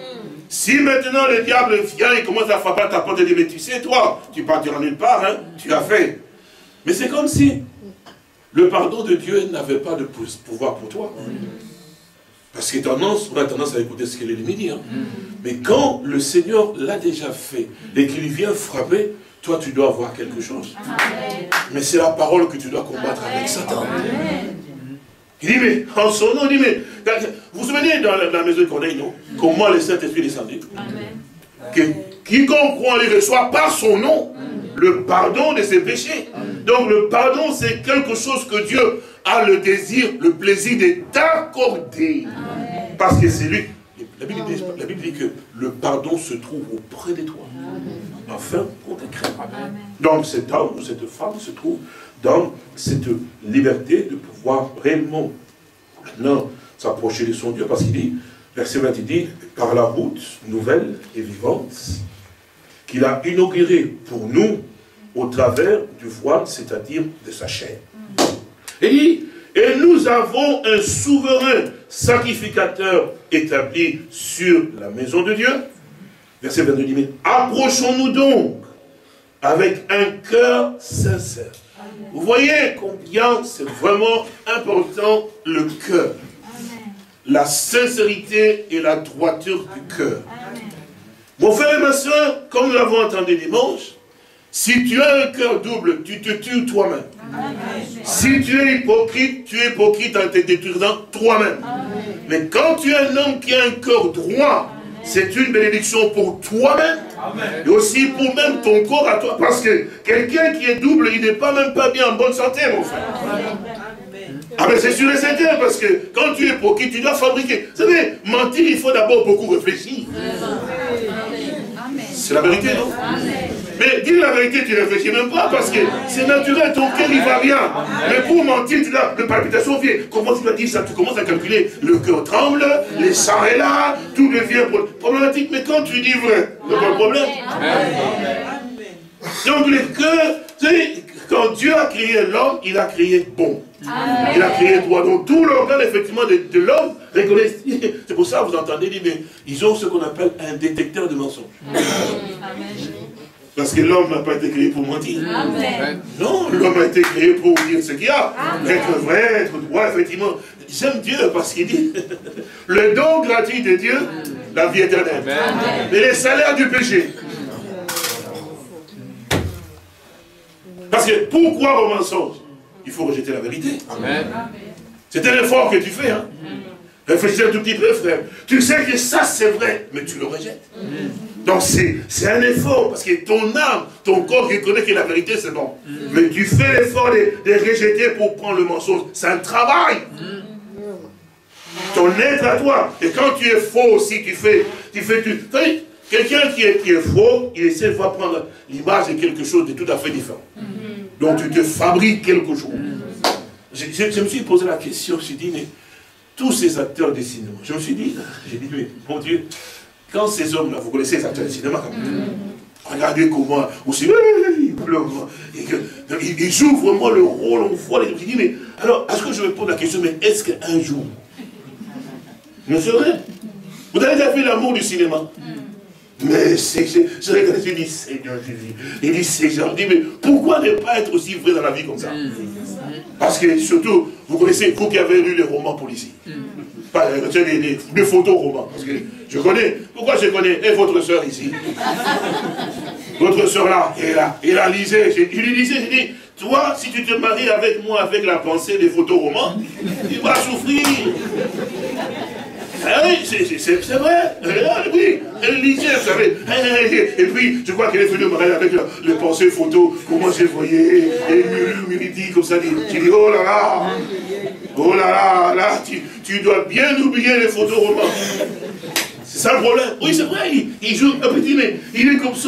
Si maintenant le diable vient et commence à frapper à ta porte et dit, mais tu sais, toi, tu partiras nulle part, hein, tu as fait. Mais c'est comme si le pardon de Dieu n'avait pas de pouvoir pour toi. Parce qu'on a tendance à écouter ce que l'ennemi dit. Hein. Mais quand le Seigneur l'a déjà fait et qu'il vient frapper, toi tu dois avoir quelque chose. Amen. Mais c'est la parole que tu dois combattre avec Satan. Amen. Il dit, mais en son nom, il dit, mais vous vous souvenez dans la maison de Corneille, non? Comment le Saint-Esprit est descendu? Que quiconque croit en lui reçoit par son nom le pardon de ses péchés. Donc le pardon, c'est quelque chose que Dieu a le désir, le plaisir de t'accorder. Parce que c'est lui. La Bible dit que le pardon se trouve auprès de toi. Afin qu'on te crée. Donc cet homme ou cette femme se trouve dans cette liberté de pouvoir réellement maintenant s'approcher de son Dieu. Parce qu'il dit, verset 20, il dit, par la route nouvelle et vivante qu'il a inaugurée pour nous au travers du voile, c'est-à-dire de sa chair. Il dit, et nous avons un souverain sacrificateur établi sur la maison de Dieu. Verset 22 dit, approchons-nous donc avec un cœur sincère. Vous voyez combien c'est vraiment important le cœur. La sincérité et la droiture du cœur. Mon frère et ma soeur, comme nous l'avons entendu dimanche, si tu as un cœur double, tu te tues toi-même. Si tu es hypocrite en te détruisant toi-même. Mais quand tu es un homme qui a un cœur droit, c'est une bénédiction pour toi-même et aussi pour même ton corps à toi. Parce que quelqu'un qui est double, il n'est pas même pas bien en bonne santé, mon frère. Ah ben c'est sûr et certain, parce que quand tu es hypocrite, tu dois fabriquer. Vous savez, mentir, il faut d'abord beaucoup réfléchir. C'est la vérité, non? Mais dis la vérité, tu ne réfléchis même pas, parce que c'est naturel, ton cœur il va bien. Mais pour mentir, tu as le palpitation vient. Comment tu dois dire ça? Tu commences à calculer, le cœur tremble, les sangs est là, tout devient problématique. Mais quand tu dis vrai, il n'y a pas de problème. Donc le cœur, tu sais, quand Dieu a créé l'homme, il a créé bon. Amen. Il a créé droit. Donc tout l'organe effectivement de l'homme reconnaît. C'est pour ça que vous entendez dire, mais ils ont ce qu'on appelle un détecteur de mensonges. Parce que l'homme n'a pas été créé pour mentir. Amen. Non, l'homme a été créé pour dire ce qu'il y a. Amen. Être vrai, être droit, effectivement. J'aime Dieu parce qu'il dit le don gratuit de Dieu, la vie éternelle. Amen. Et les salaires du péché. Parce que pour croire au mensonge, il faut rejeter la vérité. Amen. C'est un effort que tu fais. Hein? Réfléchis un tout petit peu, frère. Tu sais que ça, c'est vrai, mais tu le rejettes. Donc, c'est un effort, parce que ton âme, ton corps reconnaît que la vérité, c'est bon. Mais tu fais l'effort de rejeter pour prendre le mensonge. C'est un travail. Ton être à toi. Et quand tu es faux aussi, quelqu'un qui est faux, il essaie de prendre l'image de quelque chose de tout à fait différent. Donc tu te fabriques quelque chose. Je me suis posé la question, je me suis dit, mais tous ces acteurs de cinéma, je me suis dit, mais mon Dieu, quand ces hommes-là, vous connaissez les acteurs de cinéma quand même, regardez comment, aussi, ils pleurent, ils jouent vraiment le rôle, on voit, je me suis dit, mais alors, est-ce que je me pose la question, mais est-ce qu'un jour, mais c'est vrai, vous avez déjà vu l'amour du cinéma? Mais je regarde, je dis, Seigneur Jésus, il dit, Seigneur, je dis, mais pourquoi ne pas être aussi vrai dans la vie comme ça? Parce que surtout, vous connaissez, vous qui avez lu les romans policiers, pas les photos romans, parce que je connais, pourquoi je connais, et votre soeur ici, votre soeur là, et là, lisait, je lui disais, je dis, toi, si tu te maries avec moi avec la pensée des photos romans, tu vas souffrir. Ah oui, c'est vrai. Oui, elle lisait, vous savez. Et puis, je crois qu'elle est venue me marier avec les pensées photos, comment je voyais, et Muridi, comme ça, tu dis, oh là là, tu dois bien oublier les photos romans. C'est ça le problème. Oui, c'est vrai, il joue un petit, mais il est comme ça,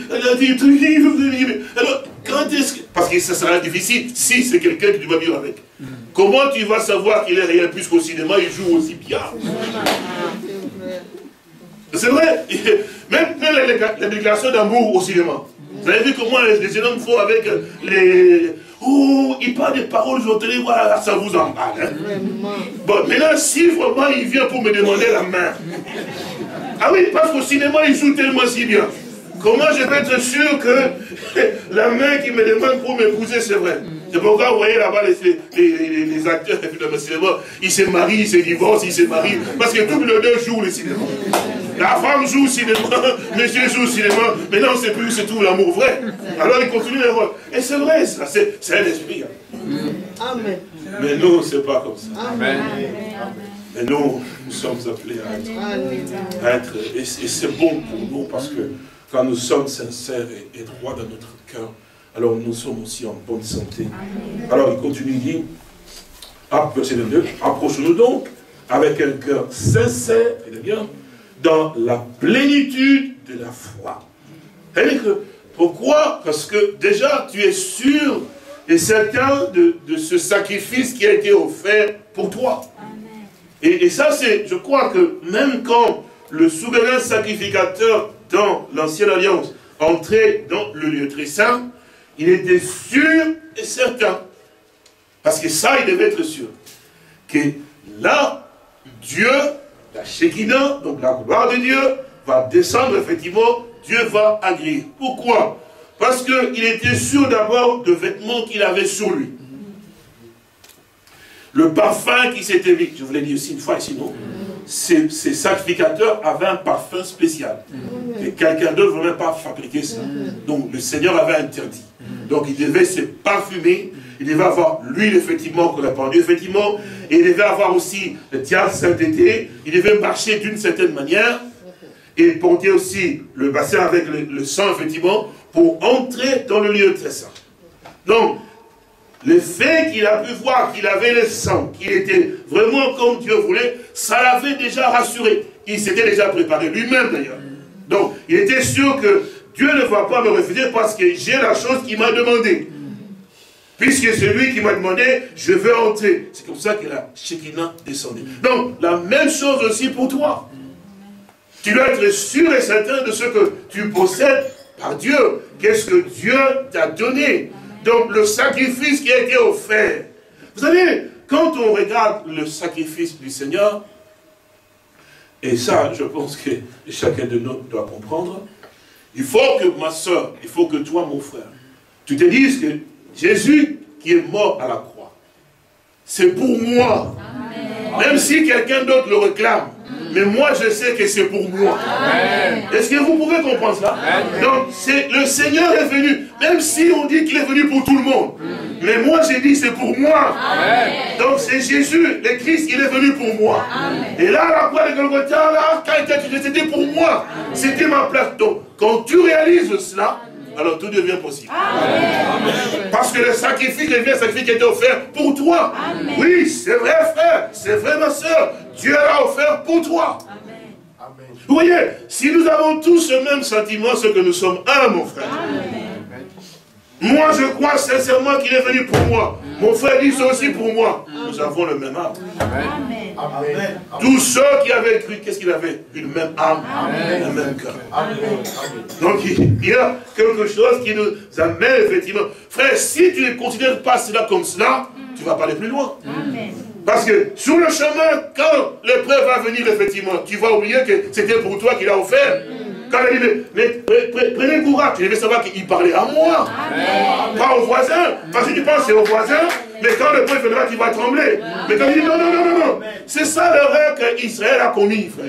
alors, quand est-ce que... Parce que ça sera difficile si c'est quelqu'un que tu vas vivre avec. Comment tu vas savoir qu'il est réel puisqu'au cinéma, il joue aussi bien? C'est vrai. Même la déclaration d'amour au cinéma. Vous avez vu comment les jeunes hommes font avec les... Oh, il parle des paroles, je vais voilà, ça vous emballe. Hein? Bon, maintenant, si vraiment il vient pour me demander la main, Ah oui, parce qu'au cinéma, ils jouent tellement si bien. Comment je peux être sûr que la main qui me demande pour m'épouser, c'est vrai? C'est pourquoi vous voyez là-bas les acteurs de cinéma, ils se marient, ils se divorcent, ils se marient. Parce que tous les deux jouent le cinéma. La femme joue au cinéma, monsieur joue au cinéma. Maintenant, on ne sait plus où se trouve l'amour vrai. Alors, ils continuent les rôles. Et c'est vrai, ça, c'est un esprit. Amen. Mais nous, c'est pas comme ça. Amen. Mais nous sommes appelés à être. Et c'est bon pour nous parce que quand nous sommes sincères et droits dans notre cœur, alors nous sommes aussi en bonne santé. Alors il continue, il dit, verset 22, approchons-nous donc avec un cœur sincère, et bien, dans la plénitude de la foi. C'est-à-dire que, pourquoi? Parce que déjà tu es sûr et certain de ce sacrifice qui a été offert pour toi. Et ça, c'est, je crois que même quand le souverain sacrificateur dans l'ancienne alliance entrait dans le lieu très saint, il était sûr et certain, parce que ça, il devait être sûr, que là, Dieu, la Shekinah, donc la gloire de Dieu, va descendre, effectivement, Dieu va agir. Pourquoi? Parce qu'il était sûr d'abord de vêtements qu'il avait sur lui. Le parfum qui s'était mis, je vous l'ai dit aussi une fois ici, non? Ces sacrificateurs avaient un parfum spécial. Et quelqu'un d'autre ne voulait même pas fabriquer ça. Donc le Seigneur avait interdit. Donc il devait se parfumer, il devait avoir l'huile effectivement qu'on a pendu effectivement, et il devait avoir aussi le diable sainteté, il devait marcher d'une certaine manière, et porter aussi le bassin avec le sang effectivement, pour entrer dans le lieu très saint. Donc, le fait qu'il a pu voir qu'il avait le sang, qu'il était vraiment comme Dieu voulait, ça l'avait déjà rassuré. Il s'était déjà préparé, lui-même d'ailleurs. Donc, il était sûr que Dieu ne va pas me refuser parce que j'ai la chose qu'il m'a demandé. Puisque c'est lui qui m'a demandé, je veux entrer. C'est comme ça que la Shekinah descendait. Donc, la même chose aussi pour toi. Tu dois être sûr et certain de ce que tu possèdes par Dieu. Qu'est-ce que Dieu t'a donné? Donc, le sacrifice qui a été offert. Vous savez, quand on regarde le sacrifice du Seigneur, et ça, je pense que chacun de nous doit comprendre, il faut que ma soeur, il faut que toi, mon frère, tu te dises que Jésus qui est mort à la croix, c'est pour moi. Amen. Même si quelqu'un d'autre le réclame, mais moi je sais que c'est pour moi. Est-ce que vous pouvez comprendre ça? Donc le Seigneur est venu, même si on dit qu'il est venu pour tout le monde. Mais moi j'ai dit c'est pour moi. Amen. Donc c'est Jésus, le Christ, il est venu pour moi. Amen. Et là, la croix de Golgotha, là, quand il était cru, c'était pour moi. C'était ma place. Donc quand tu réalises cela, alors tout devient possible. Amen. Parce que le sacrifice devient un sacrifice qui a été offert pour toi. Amen. Oui, c'est vrai frère, c'est vrai ma soeur. Dieu l'a offert pour toi. Amen. Vous voyez, si nous avons tous ce même sentiment, c'est que nous sommes un, mon frère. Amen. Moi, je crois sincèrement qu'il est venu pour moi. Mon frère dit c'est aussi pour moi. Nous avons le même âme. Amen. Amen. Tous ceux qui avaient cru, qu'est-ce qu'ils avaient? Une même âme, un même cœur. Donc il y a quelque chose qui nous amène effectivement. Frère, si tu ne considères pas cela comme cela, tu ne vas pas aller plus loin. Amen. Parce que sur le chemin, quand l'épreuve va venir effectivement, tu vas oublier que c'était pour toi qu'il a offert. Quand il dit, mais prenez courage, tu devais savoir qu'il parlait à moi, amen, pas au voisin. Parce que tu penses c'est au voisin, mais quand le peuple viendra, tu vas trembler. Mais quand il dit non, non, non, non, non, c'est ça l'erreur qu'Israël a commis, frère.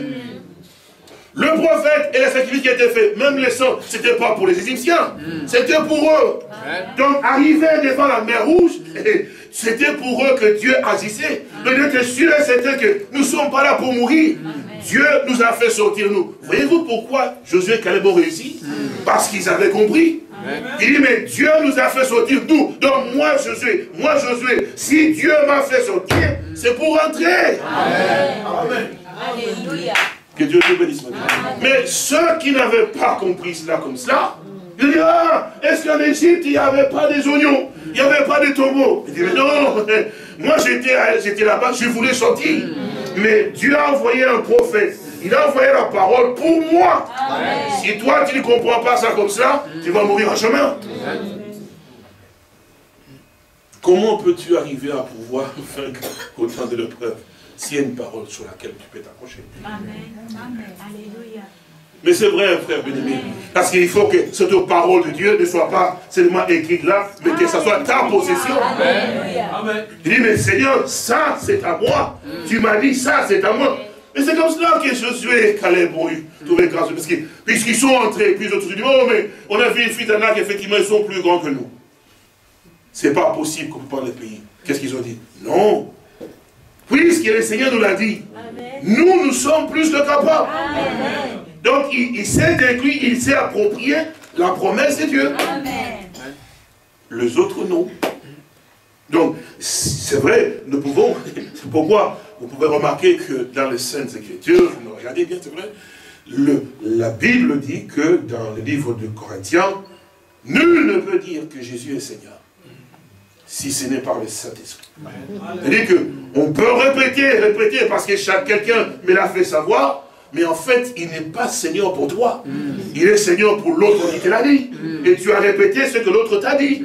Le prophète et les sacrifices qui étaient faits, même les sangs, ce n'était pas pour les Égyptiens, c'était pour eux. Donc, arrivé devant la mer Rouge, c'était pour eux que Dieu agissait. Mais d'être sûr et certain que nous ne sommes pas là pour mourir. Dieu nous a fait sortir, nous. Voyez-vous pourquoi Josué et Caleb ont réussi? Parce qu'ils avaient compris. Il dit, mais Dieu nous a fait sortir, nous. Donc, moi, Josué, si Dieu m'a fait sortir, c'est pour entrer. Amen. Amen. Alléluia. Que Dieu te bénisse maintenant. Mais ceux qui n'avaient pas compris cela comme cela, ils disent, ah, est-ce qu'en Égypte, il n'y avait pas des oignons? Il n'y avait pas de tombeaux? Ils disent, mais non, moi j'étais là-bas, je voulais sortir. Mais Dieu a envoyé un prophète. Il a envoyé la parole pour moi. Amen. Si toi, tu ne comprends pas ça comme ça, tu vas mourir en chemin. Comment peux-tu arriver à pouvoir vaincre autant de l'épreuve? s'il y a une parole sur laquelle tu peux t'accrocher. Amen. Amen. Alléluia. Mais c'est vrai, frère bien-aimé. Parce qu'il faut que cette parole de Dieu ne soit pas seulement écrite là, mais que ça soit ta possession. Amen. Il dit, mais Seigneur, ça c'est à moi. Tu m'as dit ça c'est à moi. Et c'est comme cela que Josué et Caleb ont eu trouvé grâce. Puisqu'ils sont entrés, puis ils ont tous dit, oh mais on a vu une fuite en arc, effectivement ils sont plus grands que nous. C'est pas possible qu'on parle le pays. Qu'est-ce qu'ils ont dit? Non. Puisque le Seigneur nous l'a dit, nous sommes plus que capables. Amen. Donc il s'est inclus, il s'est approprié la promesse de Dieu. Amen. Les autres non. Donc c'est vrai, nous pouvons, c'est pourquoi vous pouvez remarquer que dans les Saintes Écritures, vous regardez bien, c'est vrai, la Bible dit que dans le livre de Corinthiens, nul ne peut dire que Jésus est Seigneur, si ce n'est par le Saint-Esprit. C'est-à-dire qu'on peut répéter, parce que quelqu'un me l'a fait savoir, mais en fait, il n'est pas Seigneur pour toi. Il est Seigneur pour l'autre qui te l'a dit. Et tu as répété ce que l'autre t'a dit.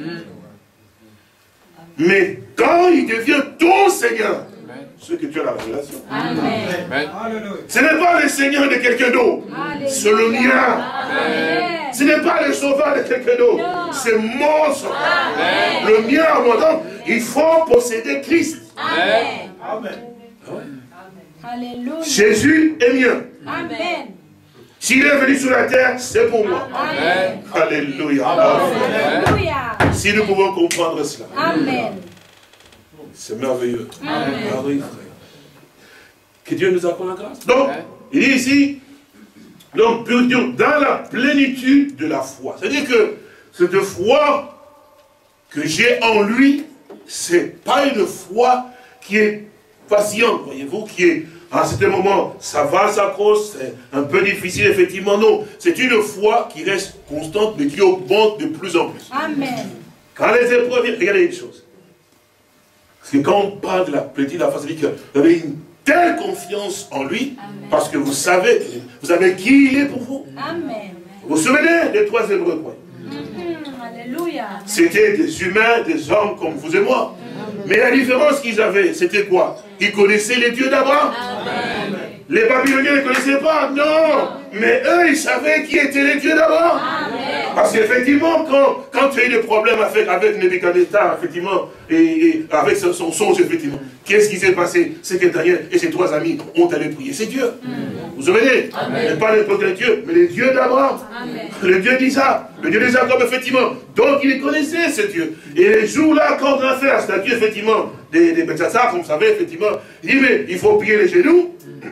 Mais quand il devient ton Seigneur, ce que tu as la révélation. Amen. Ce n'est pas le Seigneur de quelqu'un d'autre. C'est le mien. Amen. Ce n'est pas le sauveur de quelqu'un d'autre. C'est mon sauveur. Le mien à moi. Donc, il faut posséder Christ. Amen. Amen. Alléluia. Jésus est mien. Amen. S'il est venu sur la terre, c'est pour moi. Amen. Alléluia. Alléluia. Si nous pouvons comprendre cela. Amen. C'est merveilleux. Amen. Ah oui, frère. Que Dieu nous accorde la grâce. Donc, il dit ici, donc, dans la plénitude de la foi. C'est-à-dire que cette foi que j'ai en lui, c'est pas une foi qui est patiente, voyez-vous, qui est, à un certain moment, ça va, ça cause, c'est un peu difficile, effectivement, non. C'est une foi qui reste constante, mais qui augmente de plus en plus. Amen. Quand les épreuves viennent, regardez une chose. Parce que quand on parle de la plénitude de la foi, c'est-à-dire que vous avez une telle confiance en lui, Amen. parce que vous savez qui il est pour vous. Amen. Vous vous souvenez des 3 hébreux, quoi. Alléluia. C'était des humains, des hommes comme vous et moi. Mais la différence qu'ils avaient, c'était quoi? Ils connaissaient les dieux d'Abraham. Les Babyloniens ne connaissaient pas, non. Mais eux, ils savaient qui étaient les dieux d'Abraham. Parce qu'effectivement, quand tu as eu des problèmes avec Nebuchadnezzar, effectivement, et avec son songe, effectivement, qu'est-ce qui s'est passé? C'est que Daniel et ses 3 amis ont allé prier ces dieux. Vous vous souvenez? Mais pas n'importe quel Dieu, mais les dieux d'Abraham. Le Dieu d'Isaac, le Dieu de Jacob, effectivement. Donc, ils connaissaient ces dieux. Et les jours-là, quand on a fait la statue, effectivement, des Belsatsar, comme vous savez, effectivement, il dit, mais il faut plier les genoux.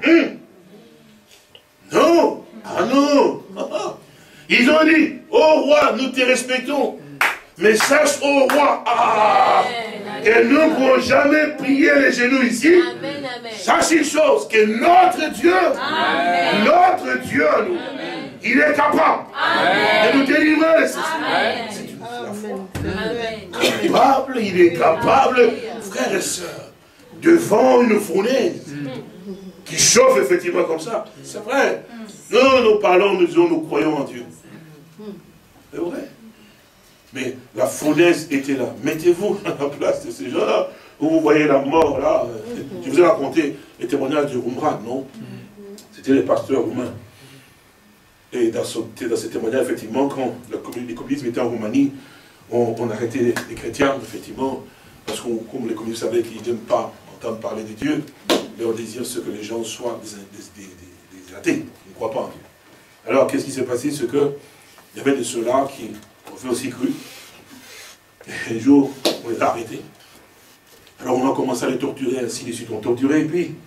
Non. Ah non. Ils ont dit, ô roi, nous te respectons. Mais sache, ô roi, que nous ne pourrons jamais plier les genoux ici. Sache une chose, que notre Dieu, notre Dieu, nous, il est capable de nous délivrer. C'est une foi. Il est capable, frères et sœurs, devant une fournaise qui chauffe effectivement comme ça. C'est vrai. Nous parlons, nous disons, nous croyons en Dieu. C'est vrai. Mais la fournaise était là. Mettez-vous à la place de ces gens-là, où vous voyez la mort là. Je vous ai raconté les témoignages de Qumran, non? C'était les pasteurs roumains. Et dans ce témoignage, effectivement, quand le communisme était en Roumanie, on arrêtait les chrétiens, effectivement, parce que comme les communistes savaient qu'ils n'aiment pas entendre parler de Dieu, leur désir, c'est que les gens soient des athées, qui ne croient pas en Dieu. Alors, qu'est-ce qui s'est passé? C'est qu'il y avait de ceux-là qui ont fait aussi cru. Et un jour, on les a arrêtés. Alors, on a commencé à les torturer, ainsi de suite. On torturait, et puis,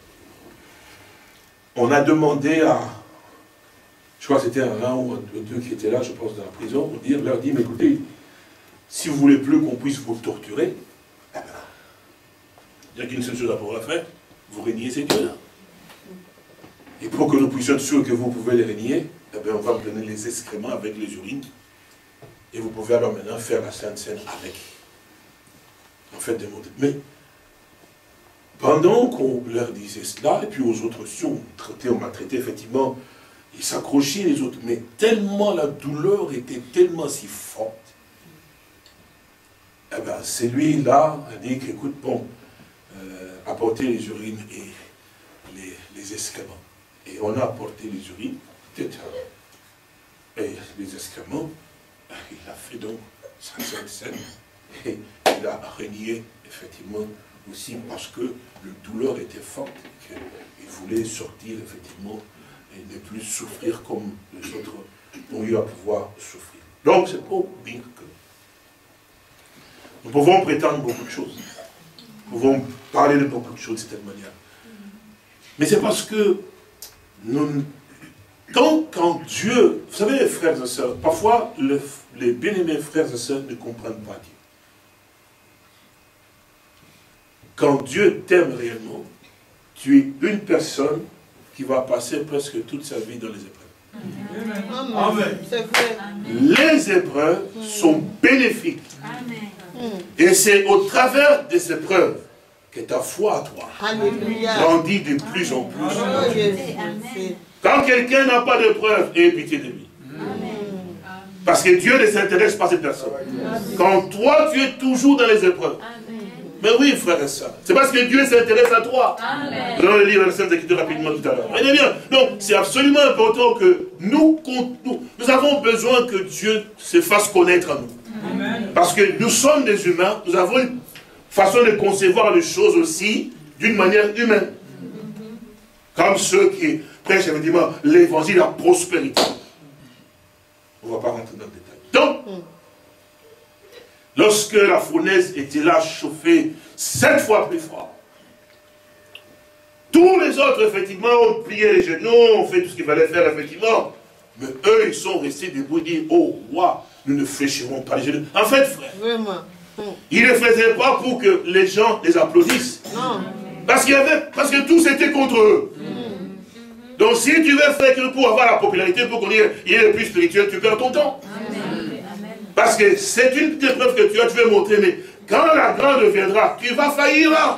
on a demandé à, je crois que c'était un ou deux qui étaient là, je pense, dans la prison, pour leur dire, mais écoutez, si vous ne voulez plus qu'on puisse vous torturer, eh ben, il n'y a qu'une seule chose à pouvoir faire, vous reniez ces dieux-là. Et pour que nous puissions être sûrs que vous pouvez les renier, eh bien, on va vous donner les excréments avec les urines. Et vous pouvez alors maintenant faire la Sainte Seine avec. En fait, des mots. Mais, pendant qu'on leur disait cela, et puis aux autres, si on maltraitait, effectivement, ils s'accrochaient les autres. Mais tellement la douleur était tellement si forte. Eh bien, celui-là a dit qu'écoute, bon, apporté les urines et les excréments. Et on a apporté les urines, et les excréments, il a fait donc sa sainte scène, et il a renié effectivement aussi parce que la douleur était forte, et qu'il voulait sortir effectivement et ne plus souffrir comme les autres ont eu à pouvoir souffrir. Donc c'est pour dire que nous pouvons prétendre beaucoup de choses. Nous pouvons parler de beaucoup de choses de cette manière. Mais c'est parce que nous, quand Dieu, vous savez les frères et sœurs, parfois les bien-aimés frères et sœurs ne comprennent pas Dieu. Quand Dieu t'aime réellement, tu es une personne qui va passer presque toute sa vie dans les épreuves. Amen. Les épreuves sont bénéfiques. Amen. Et c'est au travers des épreuves que ta foi à toi grandit de plus en plus. Amen. Quand quelqu'un n'a pas de preuve, aie pitié de lui. Parce que Dieu ne s'intéresse pas à cette personne. Quand toi, tu es toujours dans les épreuves. Mais oui, frère et sœur, c'est parce que Dieu s'intéresse à toi. Nous allons le lire dans la Sainte Écriture rapidement tout à l'heure. Voyez bien. Donc, c'est absolument important que nous avons besoin que Dieu se fasse connaître à nous. Parce que nous sommes des humains, nous avons une façon de concevoir les choses aussi d'une manière humaine. Comme ceux qui prêchent évidemment l'évangile de la prospérité. On ne va pas rentrer dans le détail. Donc, lorsque la fournaise était là, chauffée 7 fois plus fort, tous les autres, effectivement, ont plié les genoux, ont fait tout ce qu'il fallait faire, effectivement. Mais eux, ils sont restés debout et dit, oh, roi, nous ne fléchirons pas les genoux. En fait, frère, ils ne le faisaient pas pour que les gens les applaudissent. Non. Parce que tous étaient contre eux. Donc si tu veux faire que pour avoir la popularité, pour qu'on ait le plus spirituel, tu perds ton temps. Parce que c'est une épreuve que tu veux montrer, mais quand la grande viendra, tu vas faillir là.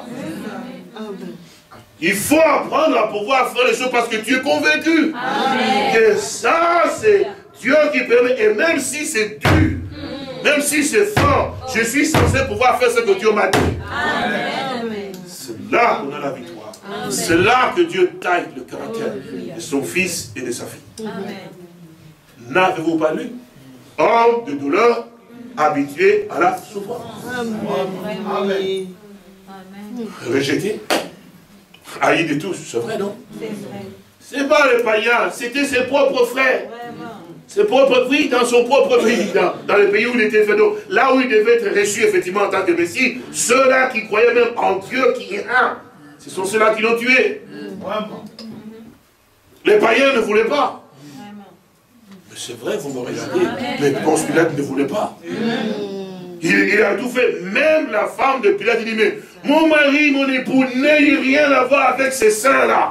Il faut apprendre à pouvoir faire les choses parce que tu es convaincu que ça, c'est Dieu qui permet. Et même si c'est dur, même si c'est fort, je suis censé pouvoir faire ce que Dieu m'a dit. C'est là qu'on a la victoire. C'est là que Dieu taille le caractère de son fils et de sa fille. N'avez-vous pas lu? Homme de douleur, habitué à la souffrance. Amen. Rejeté, haï de tous, c'est vrai, non? C'est pas le païen, c'était ses propres frères. Ses propres, oui, dans son propre pays, dans le pays où il était fait, donc, là où il devait être reçu effectivement en tant que Messie, ceux-là qui croyaient même en Dieu qui est un, ce sont ceux-là qui l'ont tué. Les païens ne voulaient pas. Mais c'est vrai, vous me regardez, mais Ponce Pilate ne voulait pas. Il a tout fait. Même la femme de Pilate, il dit, mais mon mari, mon époux, n'ayez rien à voir avec ces saints-là.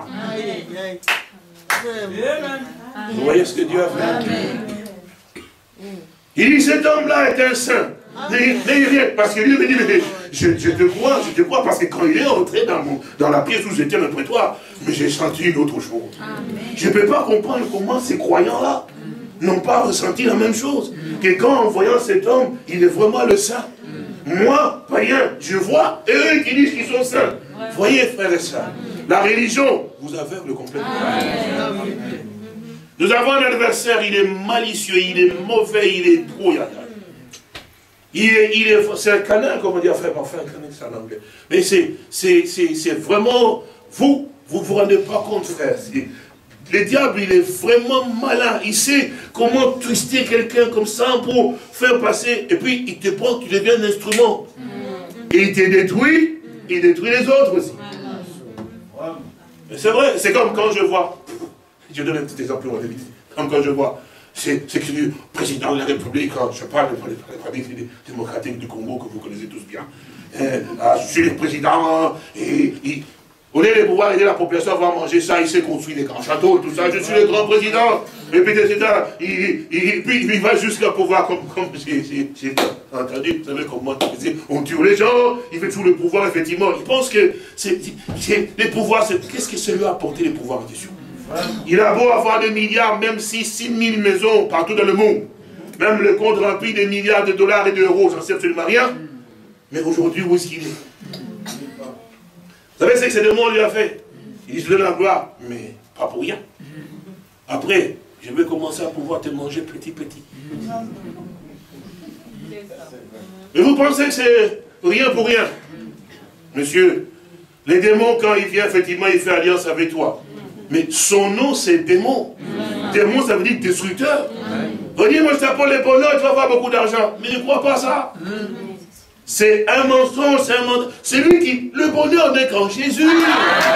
Vous voyez ce que Dieu a fait? Il dit, cet homme-là est un saint. N'ayez rien. Parce que lui me dit, mais je te crois, parce que quand il est entré dans la pièce où j'étais le prétoire, mais j'ai senti une autre chose. Je ne peux pas comprendre comment ces croyants-là n'ont pas ressenti la même chose. Que quand en voyant cet homme, il est vraiment le saint. Moi, païen, je vois, et eux qui disent qu'ils sont saints. Voyez, frères et sœurs, la religion vous aveugle complètement. Nous avons un adversaire, il est malicieux, il est mauvais, il est brouillard. C'est un canin, comme on dit, frère, enfin, un canin, c'est en anglais. Mais c'est vraiment, vous vous rendez pas compte, frère. Le diable, il est vraiment malin. Il sait comment twister quelqu'un comme ça pour faire passer. Et puis, il te prend, tu deviens un instrument. Et il te détruit, il détruit les autres aussi. C'est vrai, c'est comme quand je vois, je donne un petit exemple, comme quand je vois, c'est que le président de la République, quand je parle de la République démocratique du Congo, que vous connaissez tous bien, je suis le président, et au lieu de pouvoir aider la population à pouvoir manger ça, il s'est construit des grands châteaux, tout ça, je suis le grand président, et puis il va jusqu'à pouvoir, comme j'ai entendu, vous savez comment on tue les gens, il fait tout le pouvoir, effectivement, il pense que les pouvoirs, qu'est-ce que ça lui a apporté les pouvoirs en question? Il a beau avoir des milliards, même si 6 000 maisons partout dans le monde, même le compte rempli des milliards de dollars et d'euros, j'en sais absolument rien, mais aujourd'hui, où est-ce qu'il est? Vous savez ce que ces démons lui a fait? Il dit, je donne la gloire, mais pas pour rien. Après, je vais commencer à pouvoir te manger petit. Et vous pensez que c'est rien pour rien? Monsieur, les démons, quand il vient, effectivement, il fait alliance avec toi. Mais son nom, c'est démon. Démon, ça veut dire destructeur. On dit, moi, je t'apporte le bonheur, tu vas avoir beaucoup d'argent. Mais ne crois pas ça. C'est un mensonge, c'est un mensonge. C'est lui qui... Le bonheur n'est qu'en Jésus. Vous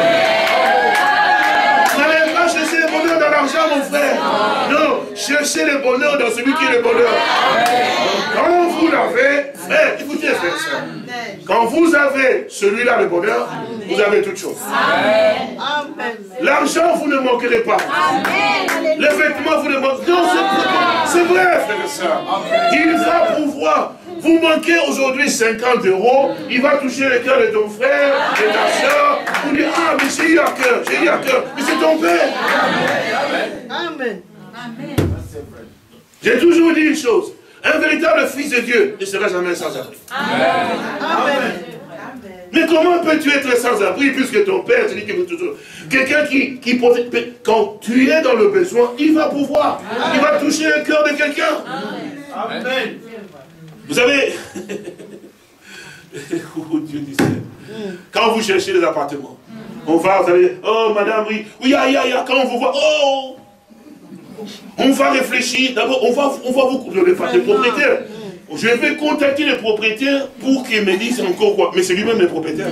n'allez pas chercher le bonheur dans l'argent, mon frère. Non, cherchez le bonheur dans celui qui est le bonheur. Quand vous l'avez, frère, écoutez, frère, ça. Quand vous avez celui-là, le bonheur, vous avez toutes choses. L'argent, vous ne manquerez pas. Les vêtements, vous ne manquerez pas. Non, c'est vrai, frère et soeur. Il va pouvoir. Vous manquez aujourd'hui 50 €, il va toucher le cœur de ton frère, de ta soeur, vous dire, ah, mais j'ai eu à cœur, mais c'est ton père. Amen. J'ai toujours dit une chose, un véritable fils de Dieu ne sera jamais sans abri. Amen. Mais comment peux-tu être sans abri puisque ton père te dit que toujours... Quelqu'un qui quand tu es dans le besoin, il va pouvoir. Il va toucher le cœur de quelqu'un. Amen. Vous savez, oh Dieu du ciel, quand vous cherchez des appartements, on va, vous allez, oh madame, oui, quand on vous voit, oh, on va réfléchir, d'abord, on va vous, les propriétaires, je vais contacter les propriétaires pour qu'ils me disent encore quoi, mais c'est lui-même le propriétaire.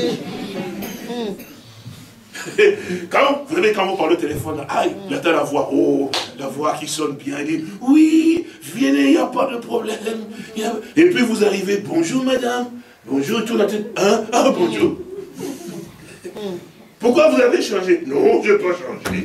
Quand vous parlez au téléphone, aïe, il attend la voix, oh, la voix qui sonne bien, il dit, oui, venez, il n'y a pas de problème. Et puis vous arrivez, bonjour madame, bonjour, tout la tête, hein, ah, bonjour. Pourquoi vous avez changé? Non, je n'ai pas changé.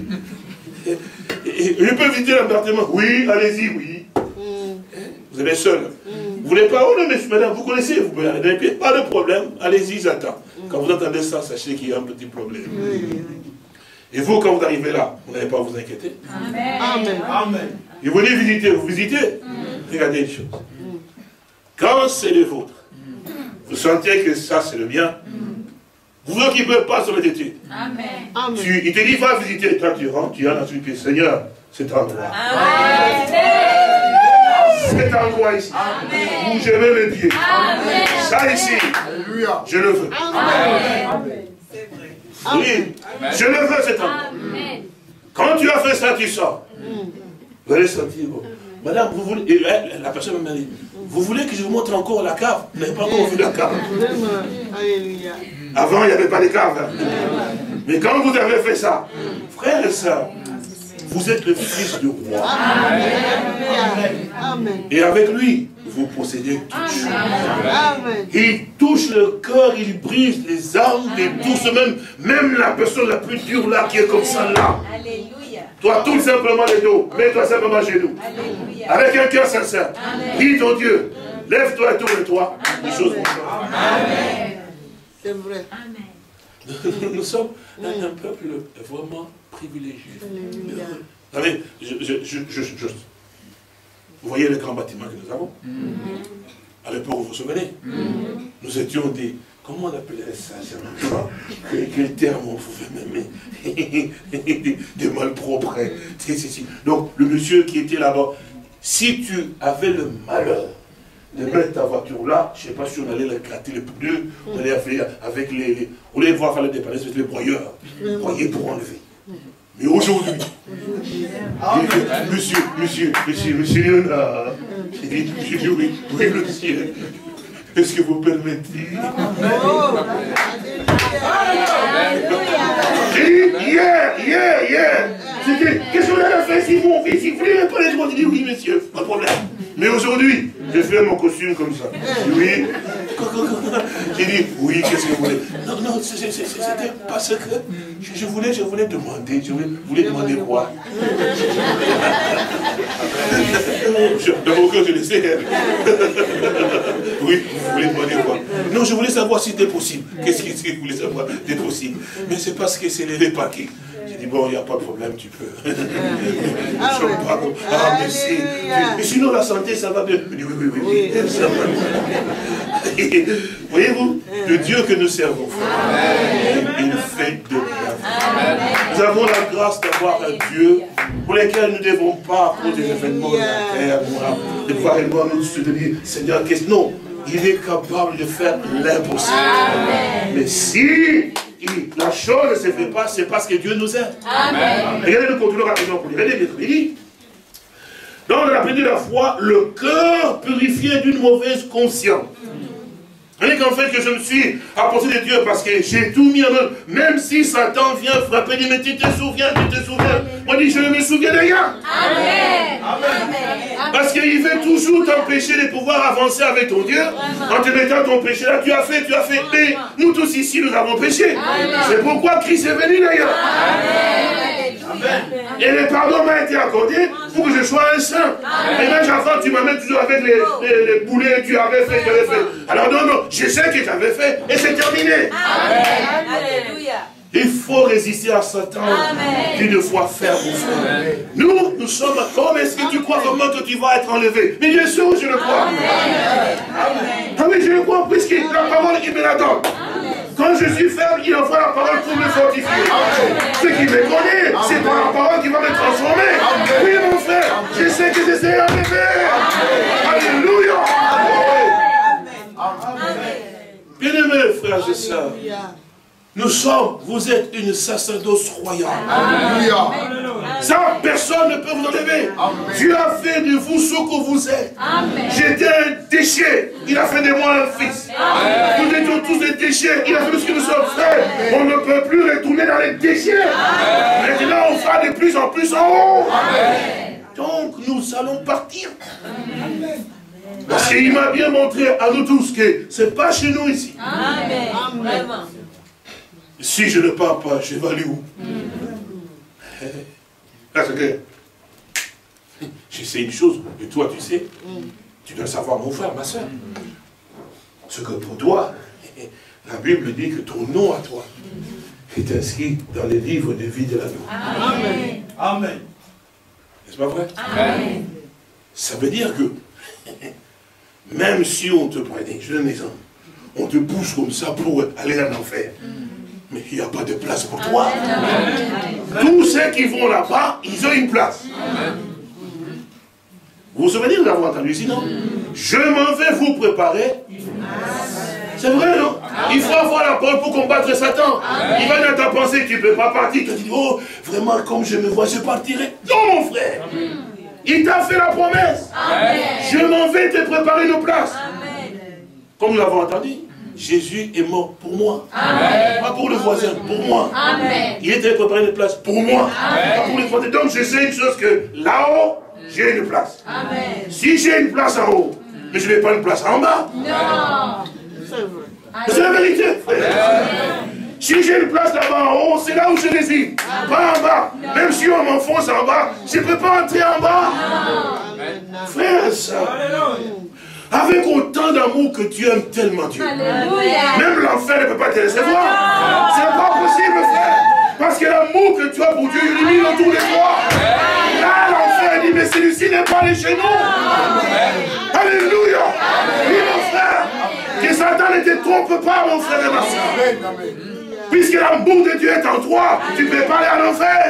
Je peux visiter l'appartement? Oui, allez-y, oui. Vous êtes seul. Vous voulez pas? Oh non, mais madame, vous connaissez, vous pouvez aller, pas de problème, allez-y, j'attends. Quand vous entendez ça, sachez qu'il y a un petit problème. Et vous, quand vous arrivez là, vous n'allez pas vous inquiéter. Amen. Amen. Et vous voulez visiter, vous visitez. Regardez une chose. Quand c'est le vôtre, vous sentez que ça c'est le mien, vous vous occupez pas sur les études. Amen. Il te dit, va visiter, toi tu rentres, tu as dans une pièce. Seigneur, cet endroit. Amen. Cet endroit ici, où je mets mes pieds. Amen. Ça ici, je le veux. Amen. Oui, je le veux cet endroit. Amen. Quand tu as fait ça, tu sors. Vous allez sentir, bon. Madame, vous voulez, et la personne m'a dit, vous voulez que je vous montre encore la cave? Vous n'avez pas encore vu la cave. Alléluia. Avant, il n'y avait pas de cave. Hein. Mais quand vous avez fait ça, frères et sœurs, vous êtes le fils du roi. Amen. Et avec lui, vous possédez toutes choses. Amen. Il touche le cœur, il brise les âmes, il touche même la personne la plus dure là, qui est comme ça là. Alléluia. Toi, tout simplement les dos, mets-toi simplement chez nous. Alléluia. Avec un cœur sincère. Dis ton Dieu, lève-toi et tourne-toi. Les choses vont changer. Amen. C'est vrai. Amen. Nous sommes un peuple vraiment privilégié. Alléluia. Vous savez, vous voyez le grand bâtiment que nous avons. À l'époque, vous vous souvenez, nous étions des... Comment on appelait ça? Quel terme on pouvait même... des malpropres. Donc, le monsieur qui était là-bas, si tu avais le malheur de mettre ta voiture là, je ne sais pas si on allait la gratter les pneus, on allait faire avec les... On allait voir faire le dépanner, c'était les broyeurs. Broyer pour enlever. Mais aujourd'hui, monsieur Léonard, j'ai dit oui, monsieur, est-ce que vous permettez? J'ai dit, hier, c'était, qu'est-ce qu'on a fait si vous voulez pas les droits? J'ai dit oui, monsieur, pas de problème. Mais aujourd'hui, j'ai fait mon costume comme ça. Oui. J'ai dit, oui, qu'est-ce que vous voulez? Non, c'était parce que je voulais demander. Je voulais demander quoi? Dans mon cœur, je le sais. Oui, vous voulez demander quoi? Non, je voulais savoir si c'était possible. Qu'est-ce que vous voulez savoir? C'était possible. Mais c'est parce que c'est les paquets. J'ai dit, bon, il n'y a pas de problème, tu peux. Mais sinon, la santé, ça va bien. Je dis, oui. Ça va. Voyez-vous, le Dieu que nous servons, il fait de bien. Nous avons la grâce d'avoir un Dieu pour lequel nous ne devons pas, pour des événements de la terre, de pouvoir nous se dire, Seigneur, qu'est-ce que non, il est capable de faire l'impossible. Mais si la chose ne se fait pas, c'est parce que Dieu nous aime. Regardez le contenu rapidement pour dire. Regardez bien, il dit, dans la prière de la foi, le cœur purifié d'une mauvaise conscience. Voyez qu'en fait que je me suis approché de Dieu parce que j'ai tout mis en œuvre. Même si Satan vient frapper, dit mais tu te souviens. Moi dit je ne me souviens de rien. Amen. Parce qu'il veut toujours t'empêcher de pouvoir avancer avec ton Dieu. En te mettant ton péché là, tu as fait. Mais nous tous ici nous avons péché. C'est pourquoi Christ est venu d'ailleurs. Et le pardon m'a été accordé pour que je sois un saint. Et même avant, tu m'amènes toujours avec les boulets, tu avais fait. Alors non, je sais que tu avais fait et c'est terminé. Alléluia. Il faut résister à Satan d'une fois faire pour faire. Nous sommes comme, est-ce que tu crois vraiment que tu vas être enlevé? Mais bien sûr, je le crois. Ah oui, je le crois, puisque la parole, il me la donne. Quand je suis faible, il envoie la parole pour me fortifier. Ce qui me connaît, c'est par la parole qui va me transformer. Oui, mon frère, je sais que je serai enlevé. Alléluia. Bien-aimés, frères et sœurs, vous êtes une sacerdoce royale. Alléluia. Ça, personne ne peut vous enlever. Dieu a fait de vous ce que vous êtes. J'étais un déchet. Il a fait de moi un fils. Nous étions tous des déchets. Il a fait ce que nous sommes frères. On ne peut plus retourner dans les déchets. Maintenant, on fera de plus en plus en haut. Donc, nous allons partir. Parce qu'il m'a bien montré à nous tous que ce n'est pas chez nous ici. Vraiment. Si je ne pars pas, je vais aller où? Parce que je sais une chose, et toi tu sais, tu dois savoir mon frère, ma soeur. Ce que pour toi, la Bible dit que ton nom à toi est inscrit dans les livres de vie de la vie. Amen. Amen. N'est-ce pas vrai? Amen. Ça veut dire que même si on te prend, je donne un exemple, on te pousse comme ça pour aller en enfer. Mais il n'y a pas de place pour toi. Tous ceux qui vont là-bas, ils ont une place. Vous vous souvenez de l'avoir entendu ici, non? Je m'en vais vous préparer. C'est vrai, non? Il faut avoir la parole pour combattre Satan. Il va dans ta pensée, tu ne peux pas partir. Tu te dis, oh, vraiment, comme je me vois, je partirai. Non, mon frère. Il t'a fait la promesse. Je m'en vais te préparer une place. Comme nous l'avons entendu. Jésus est mort pour moi. Amen. Pas pour le voisin, pour moi. Amen. Il était préparé une place pour moi. Amen. Pas pour les voisins. Donc je sais une chose que là-haut, j'ai une place. Amen. Si j'ai une place en haut, mais je n'ai pas une place en bas. Non. C'est la vérité. Si j'ai une place là-bas en haut, c'est là où je réside. Pas en bas. Même si on m'enfonce en bas, je ne peux pas entrer en bas. Frère, ça. Avec autant d'amour que tu aimes tellement Dieu. Alléluia. Même l'enfer ne peut pas te recevoir. C'est pas possible, frère. Parce que l'amour que tu as pour Dieu illumine autour de toi. Là, l'enfer dit, mais celui-ci n'est pas allé chez nous. Alléluia. Oui, mon frère. Que Satan ne te trompe pas, mon frère et ma soeur. Puisque l'amour de Dieu est en toi, tu ne peux pas aller en enfer.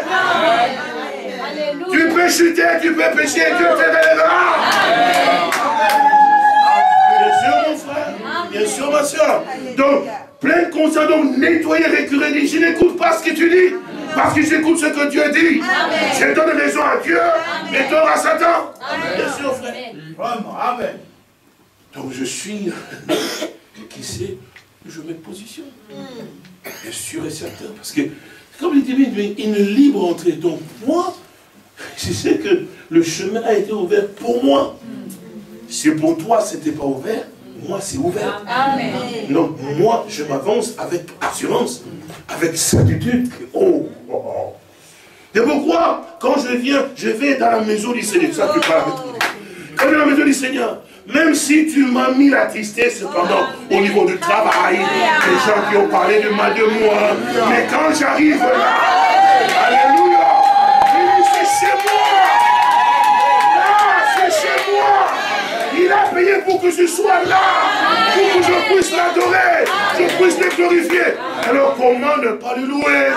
Tu peux chuter, tu peux pécher, Dieu te relèvera. Bien sûr, mon frère. Bien sûr, ma soeur. Donc, pleine conscience, donc nettoyer, récurer, dire, je n'écoute pas ce que tu dis. Parce que j'écoute ce que Dieu dit. Amen. Je donne raison à Dieu et tort à Satan. Amen. Bien sûr, frère. Vraiment, amen. Donc, je suis qui sait, je mets position. Bien sûr et certain. Parce que, comme il dit, une libre entrée. Donc, moi, je sais que le chemin a été ouvert pour moi. Si pour toi, ce n'était pas ouvert, moi, c'est ouvert. Amen. Donc, moi, je m'avance avec assurance, avec certitude. Oh, oh, oh. Et pourquoi, quand je viens, je vais dans la maison du Seigneur. Ça, tu parles avec moi. Quand dans la maison du Seigneur, même si tu m'as mis la tristesse, cependant, au niveau du travail, les gens qui ont parlé de mal de moi, mais quand j'arrive là, alléluia, c'est chez moi. Là, c'est chez moi. Il a payé envoyé pour que je sois là, pour que je puisse l'adorer, je puisse le glorifier. Alors comment ne pas le louer?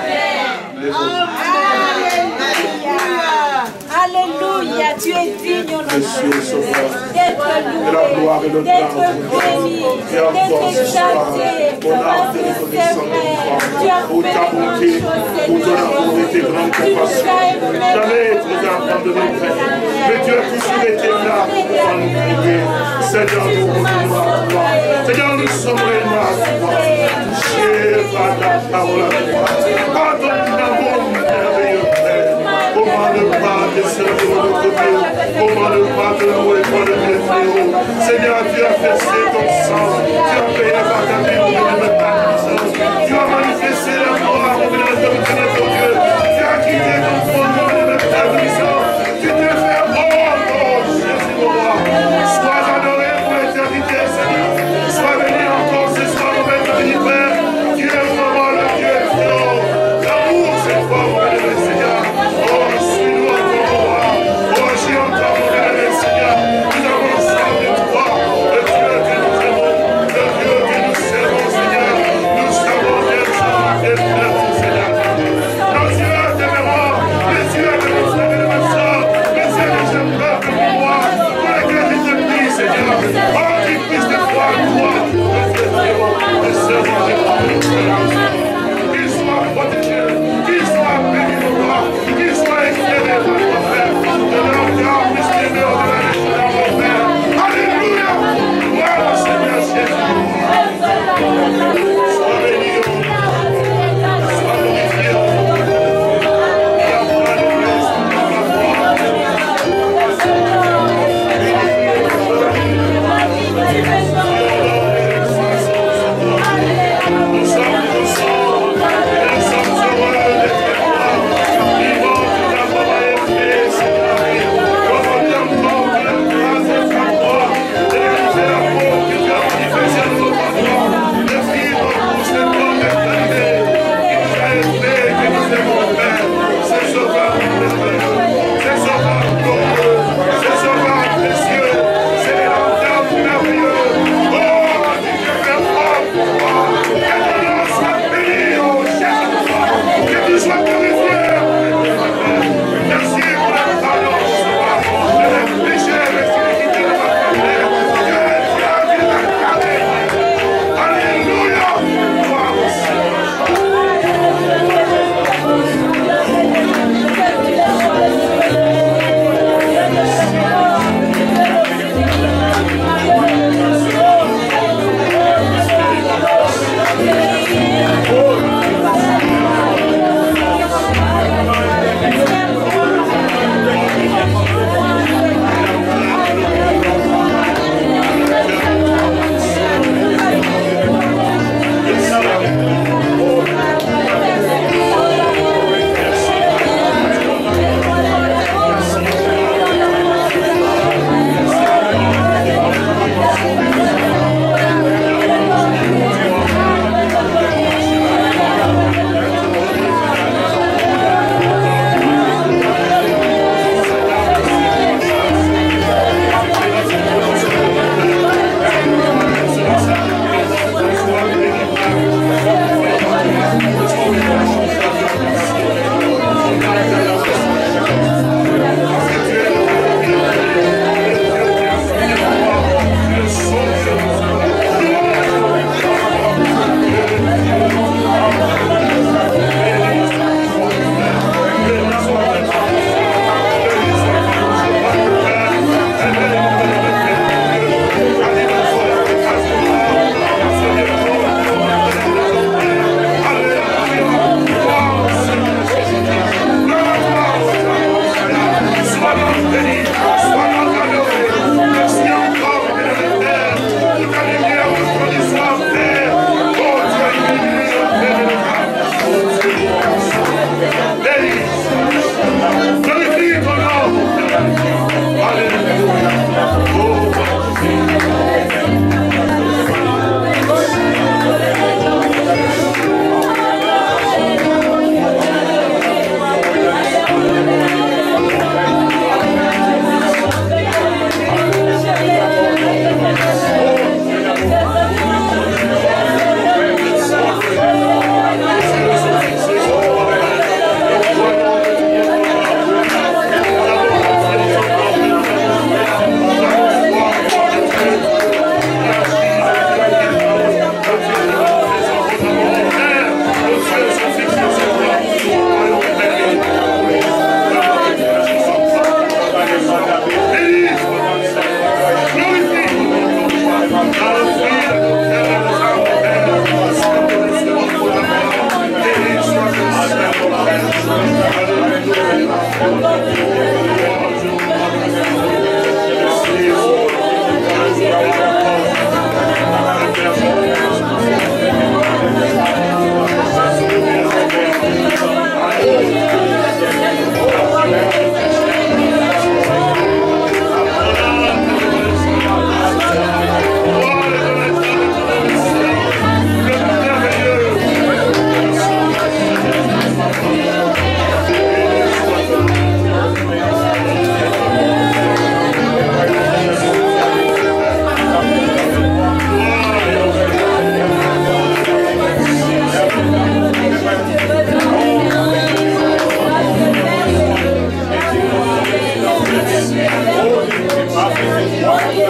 Alléluia, tu es digne, Monsieur Sauveur, d'être de la gloire et de loué, d'être béni, d'être exalté, parce que c'est vrai, tu as pour ta fait bonté, pour ton amour et tes grandes compassions. Jamais tu nous as abandonné, Père. Mais tu as toujours été là pour nous prier. Seigneur, nous revenons à toi. Seigneur, nous sommes réellement à toi. Touchés par ta parole à toi. Par ton amour merveilleux, Père. Comment ne pas te servir notre Dieu? Comment ne pas te louer pour le bien très haut? Seigneur, tu as versé ton sang. Tu as payé par ta vie pour nous mettre ta puissance. Tu as manifesté la gloire pour nous mettre ton Dieu. Tu as quitté ton trône pour nous mettre ta puissance. Tu t'es fait Jésus mon roi. Sois adoré pour l'éternité, Seigneur. Sois béni encore ce soir, mon Père béni, Père. Tu es vraiment le Dieu très haut. L'amour, c'est toi, mon béni, Seigneur. Oh, suis-nous encore, mon roi. Oh, j'ai encore, mon béni, Seigneur. Nous avons soif de toi, le Dieu que nous aimons, le Dieu que nous servons,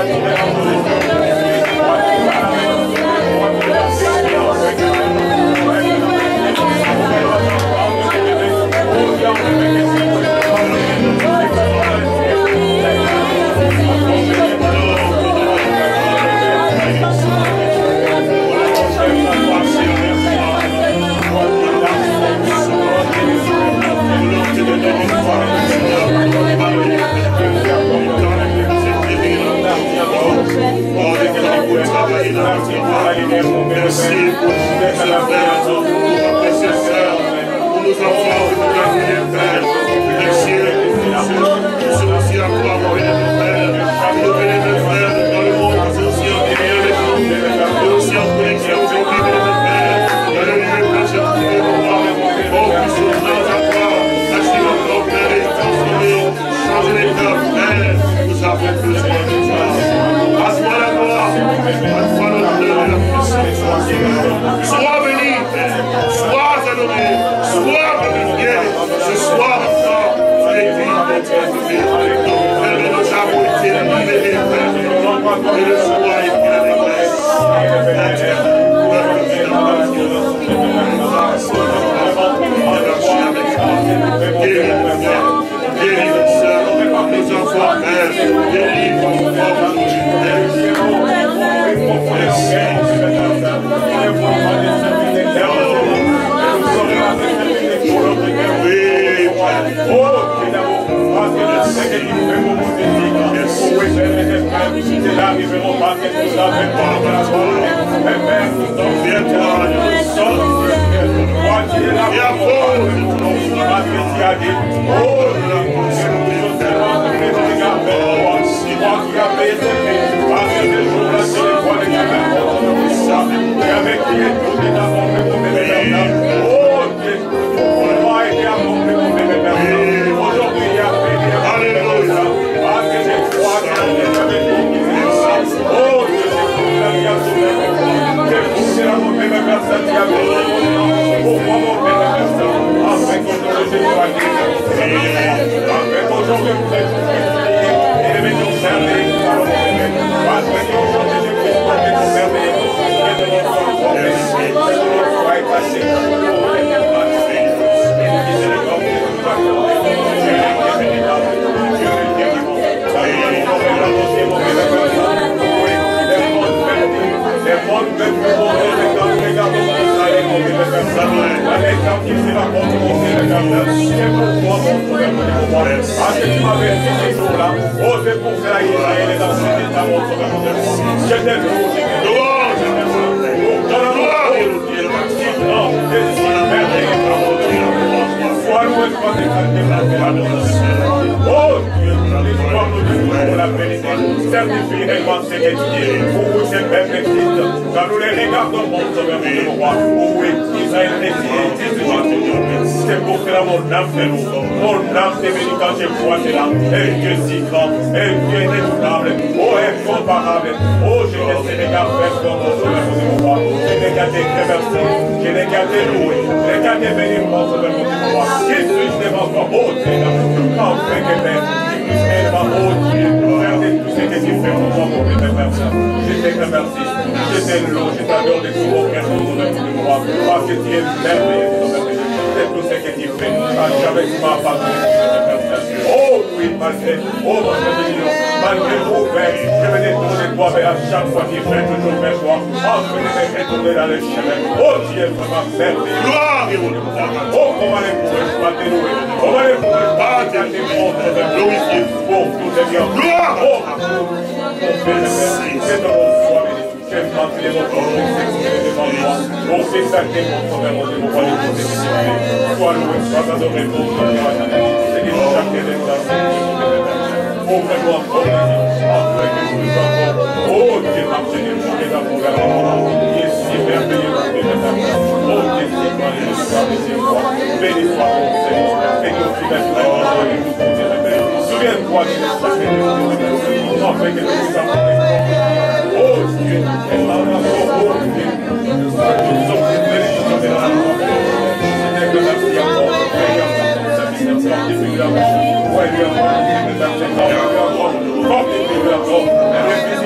Oh,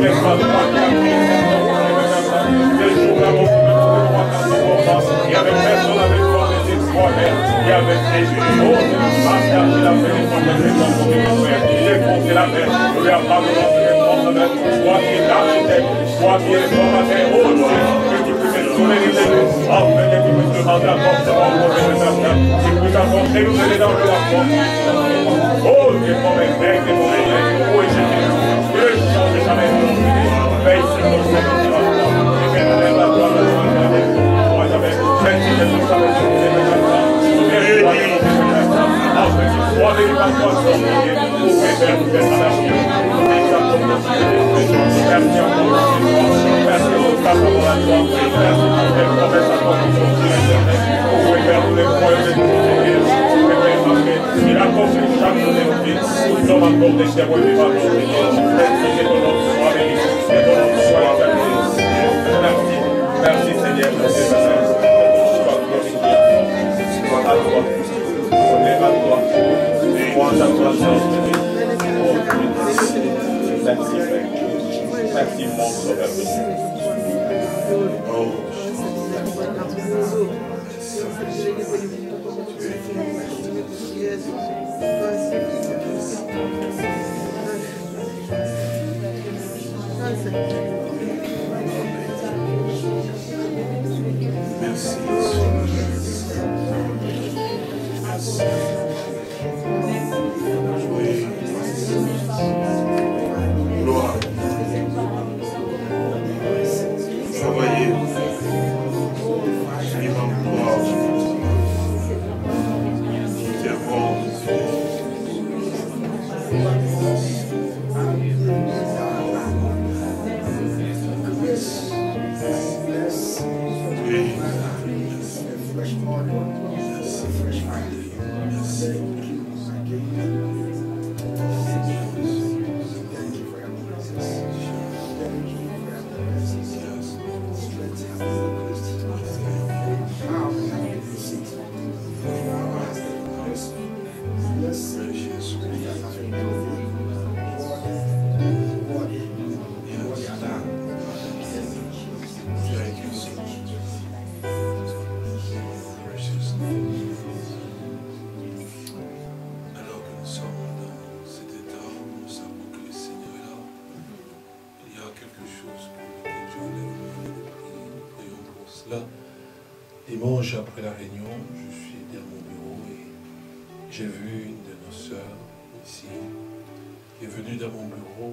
Dimanche après la réunion, je suis dans mon bureau et j'ai vu une de nos sœurs ici qui est venue dans mon bureau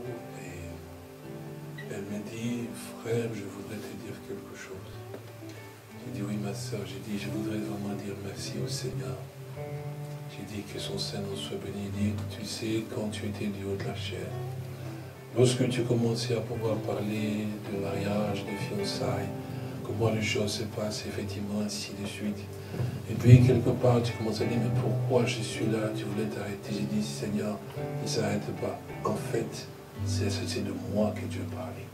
et elle me dit, frère, je voudrais te dire quelque chose. J'ai dit, oui ma sœur, j'ai dit, je voudrais vraiment dire merci au Seigneur. J'ai dit que son Seigneur soit béni. Il dit, tu sais, quand tu étais du haut de la chair, lorsque tu commençais à pouvoir parler de mariage, de fiançailles, comment les choses se passent effectivement, ainsi de suite. Et puis quelque part tu commences à dire, mais pourquoi je suis là, tu voulais t'arrêter. J'ai dit, Seigneur, ne s'arrête pas. En fait, c'est de moi que Dieu parlait.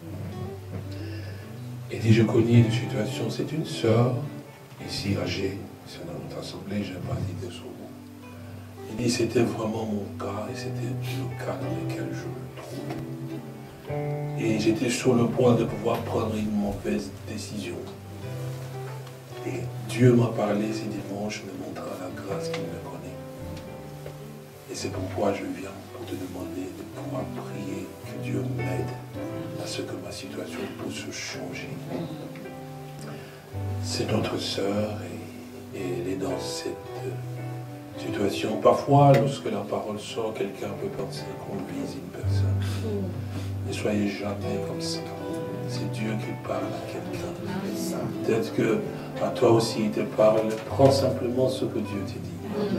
Et dit, je connais une situation, c'est une sœur, ici âgée, c'est dans notre assemblée, j'ai pas dit de son nom. Il dit, c'était vraiment mon cas, et c'était le cas dans lequel je me trouve. Et j'étais sur le point de pouvoir prendre une mauvaise décision. Et Dieu m'a parlé ce dimanche, me montrant la grâce qu'il me connaît. Et c'est pourquoi je viens pour te demander de pouvoir prier que Dieu m'aide à ce que ma situation puisse changer. C'est notre sœur et elle est dans cette situation. Parfois, lorsque la parole sort, quelqu'un peut penser qu'on vise une personne. Ne soyez jamais comme ça. C'est Dieu qui parle à quelqu'un. Peut-être que à toi aussi il te parle. Prends simplement ce que Dieu te dit.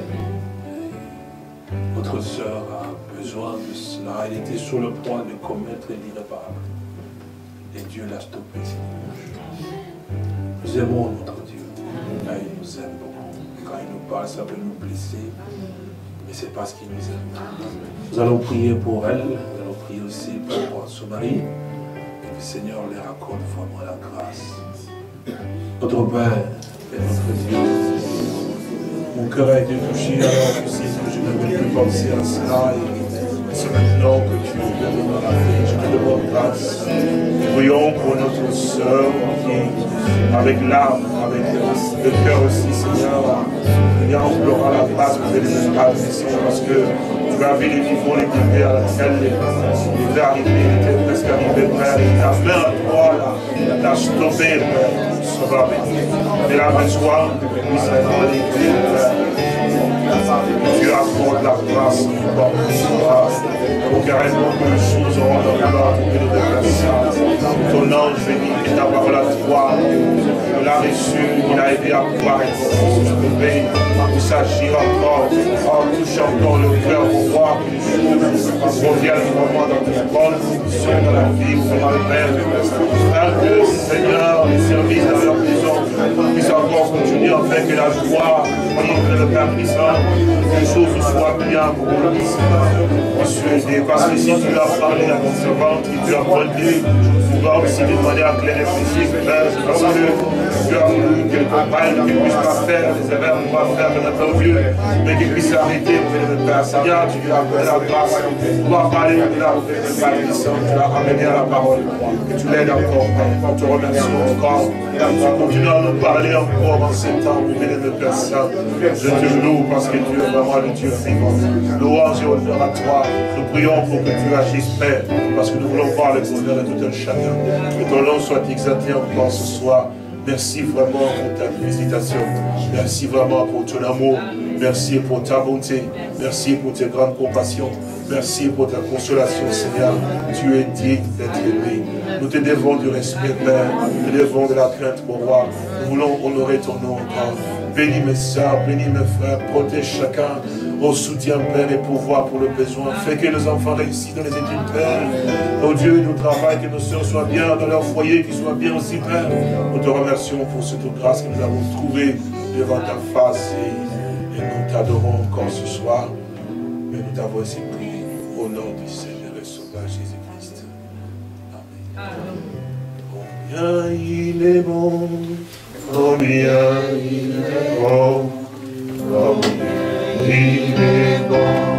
Votre sœur a besoin de cela. Elle était sur le point de commettre l'irréparable. Et Dieu l'a stoppé. Nous aimons notre Dieu. Là, il nous aime beaucoup. Quand il nous parle, ça peut nous blesser. Mais c'est parce qu'il nous aime. Nous allons prier pour elle. Nous allons prier aussi pour son mari. Que le Seigneur leur accorde vraiment la grâce. Notre Père et notre Dieu, mon cœur a été touché alors que je n'avais plus pensé à cela. Et c'est maintenant que tu me donnes dans la vie. Je te demande grâce. Prions pour notre sœur qui, avec l'âme, avec le cœur aussi, Seigneur, vient implorant la grâce pour les Père, parce que tu as vu les vivants, les guerriers à laquelle il était arrivé, il était presque arrivé, Père, et ta main à toi, là, t'a stoppé, Père, ça va béni. Elle a besoin que tu puisses aller, Père. Tu accordes la grâce pour carrément que les choses auront dans le bas pour que nous déplaçons. Ton ange béni et ta parole à toi, il a reçu, il a aidé à pouvoir être sauvé. Il s'agit encore, touche encore le cœur pour voir que les choses reviennent vraiment dans tes bonnes conditions dans la vie où on a le Père. Que Seigneur, les services dans leur maison puissent encore continuer afin que la joie, de le Père Christ, que les choses soient bien pour nous. Parce que si tu as parlé à ton servant, que tu as pointé, tu vas aussi d'une manière claire et précise, Père, c'est parce que tu as voulu qu'il compagne, qu'il ne puisse pas faire les erreurs qu'on va faire de notre Dieu, mais qu'il puisse arrêter, le Père. Seigneur, tu lui as donné la grâce, tu vas parler de la Père Christ, tu l'as amené à la parole, que tu l'aides encore, Père. Nous te remercions encore, tu continues à nous parler encore en ces temps, le Père Saint. Je te loue parce que tu es vraiment le Dieu vivant. Louange et honneur à toi. Nous prions pour que tu agisses, Père, parce que nous voulons voir le bonheur de tout un chacun. Que ton nom soit exalté encore ce soir. Merci vraiment pour ta visitation. Merci vraiment pour ton amour. Merci pour ta bonté. Merci pour tes grandes compassions. Merci pour ta consolation, Seigneur. Tu es digne d'être aimé. Nous te devons du respect, Père. Nous te devons de la crainte, mon roi. Nous voulons honorer ton nom encore. Bénis mes soeurs, bénis mes frères, protège chacun au soutien, Père, et pouvoir pour le besoin. Fais que nos enfants réussissent dans les études, Père. Oh Dieu, nous travaillons, que nos soeurs soient bien dans leur foyer, qu'ils soient bien aussi, Père. Nous te remercions pour cette grâce que nous avons trouvée devant ta face et nous t'adorons encore ce soir. Mais nous t'avons aussi prié au nom du Seigneur et Sauveur Jésus-Christ. Amen. Combien il est bon. Combien il est bon, combien il est bon.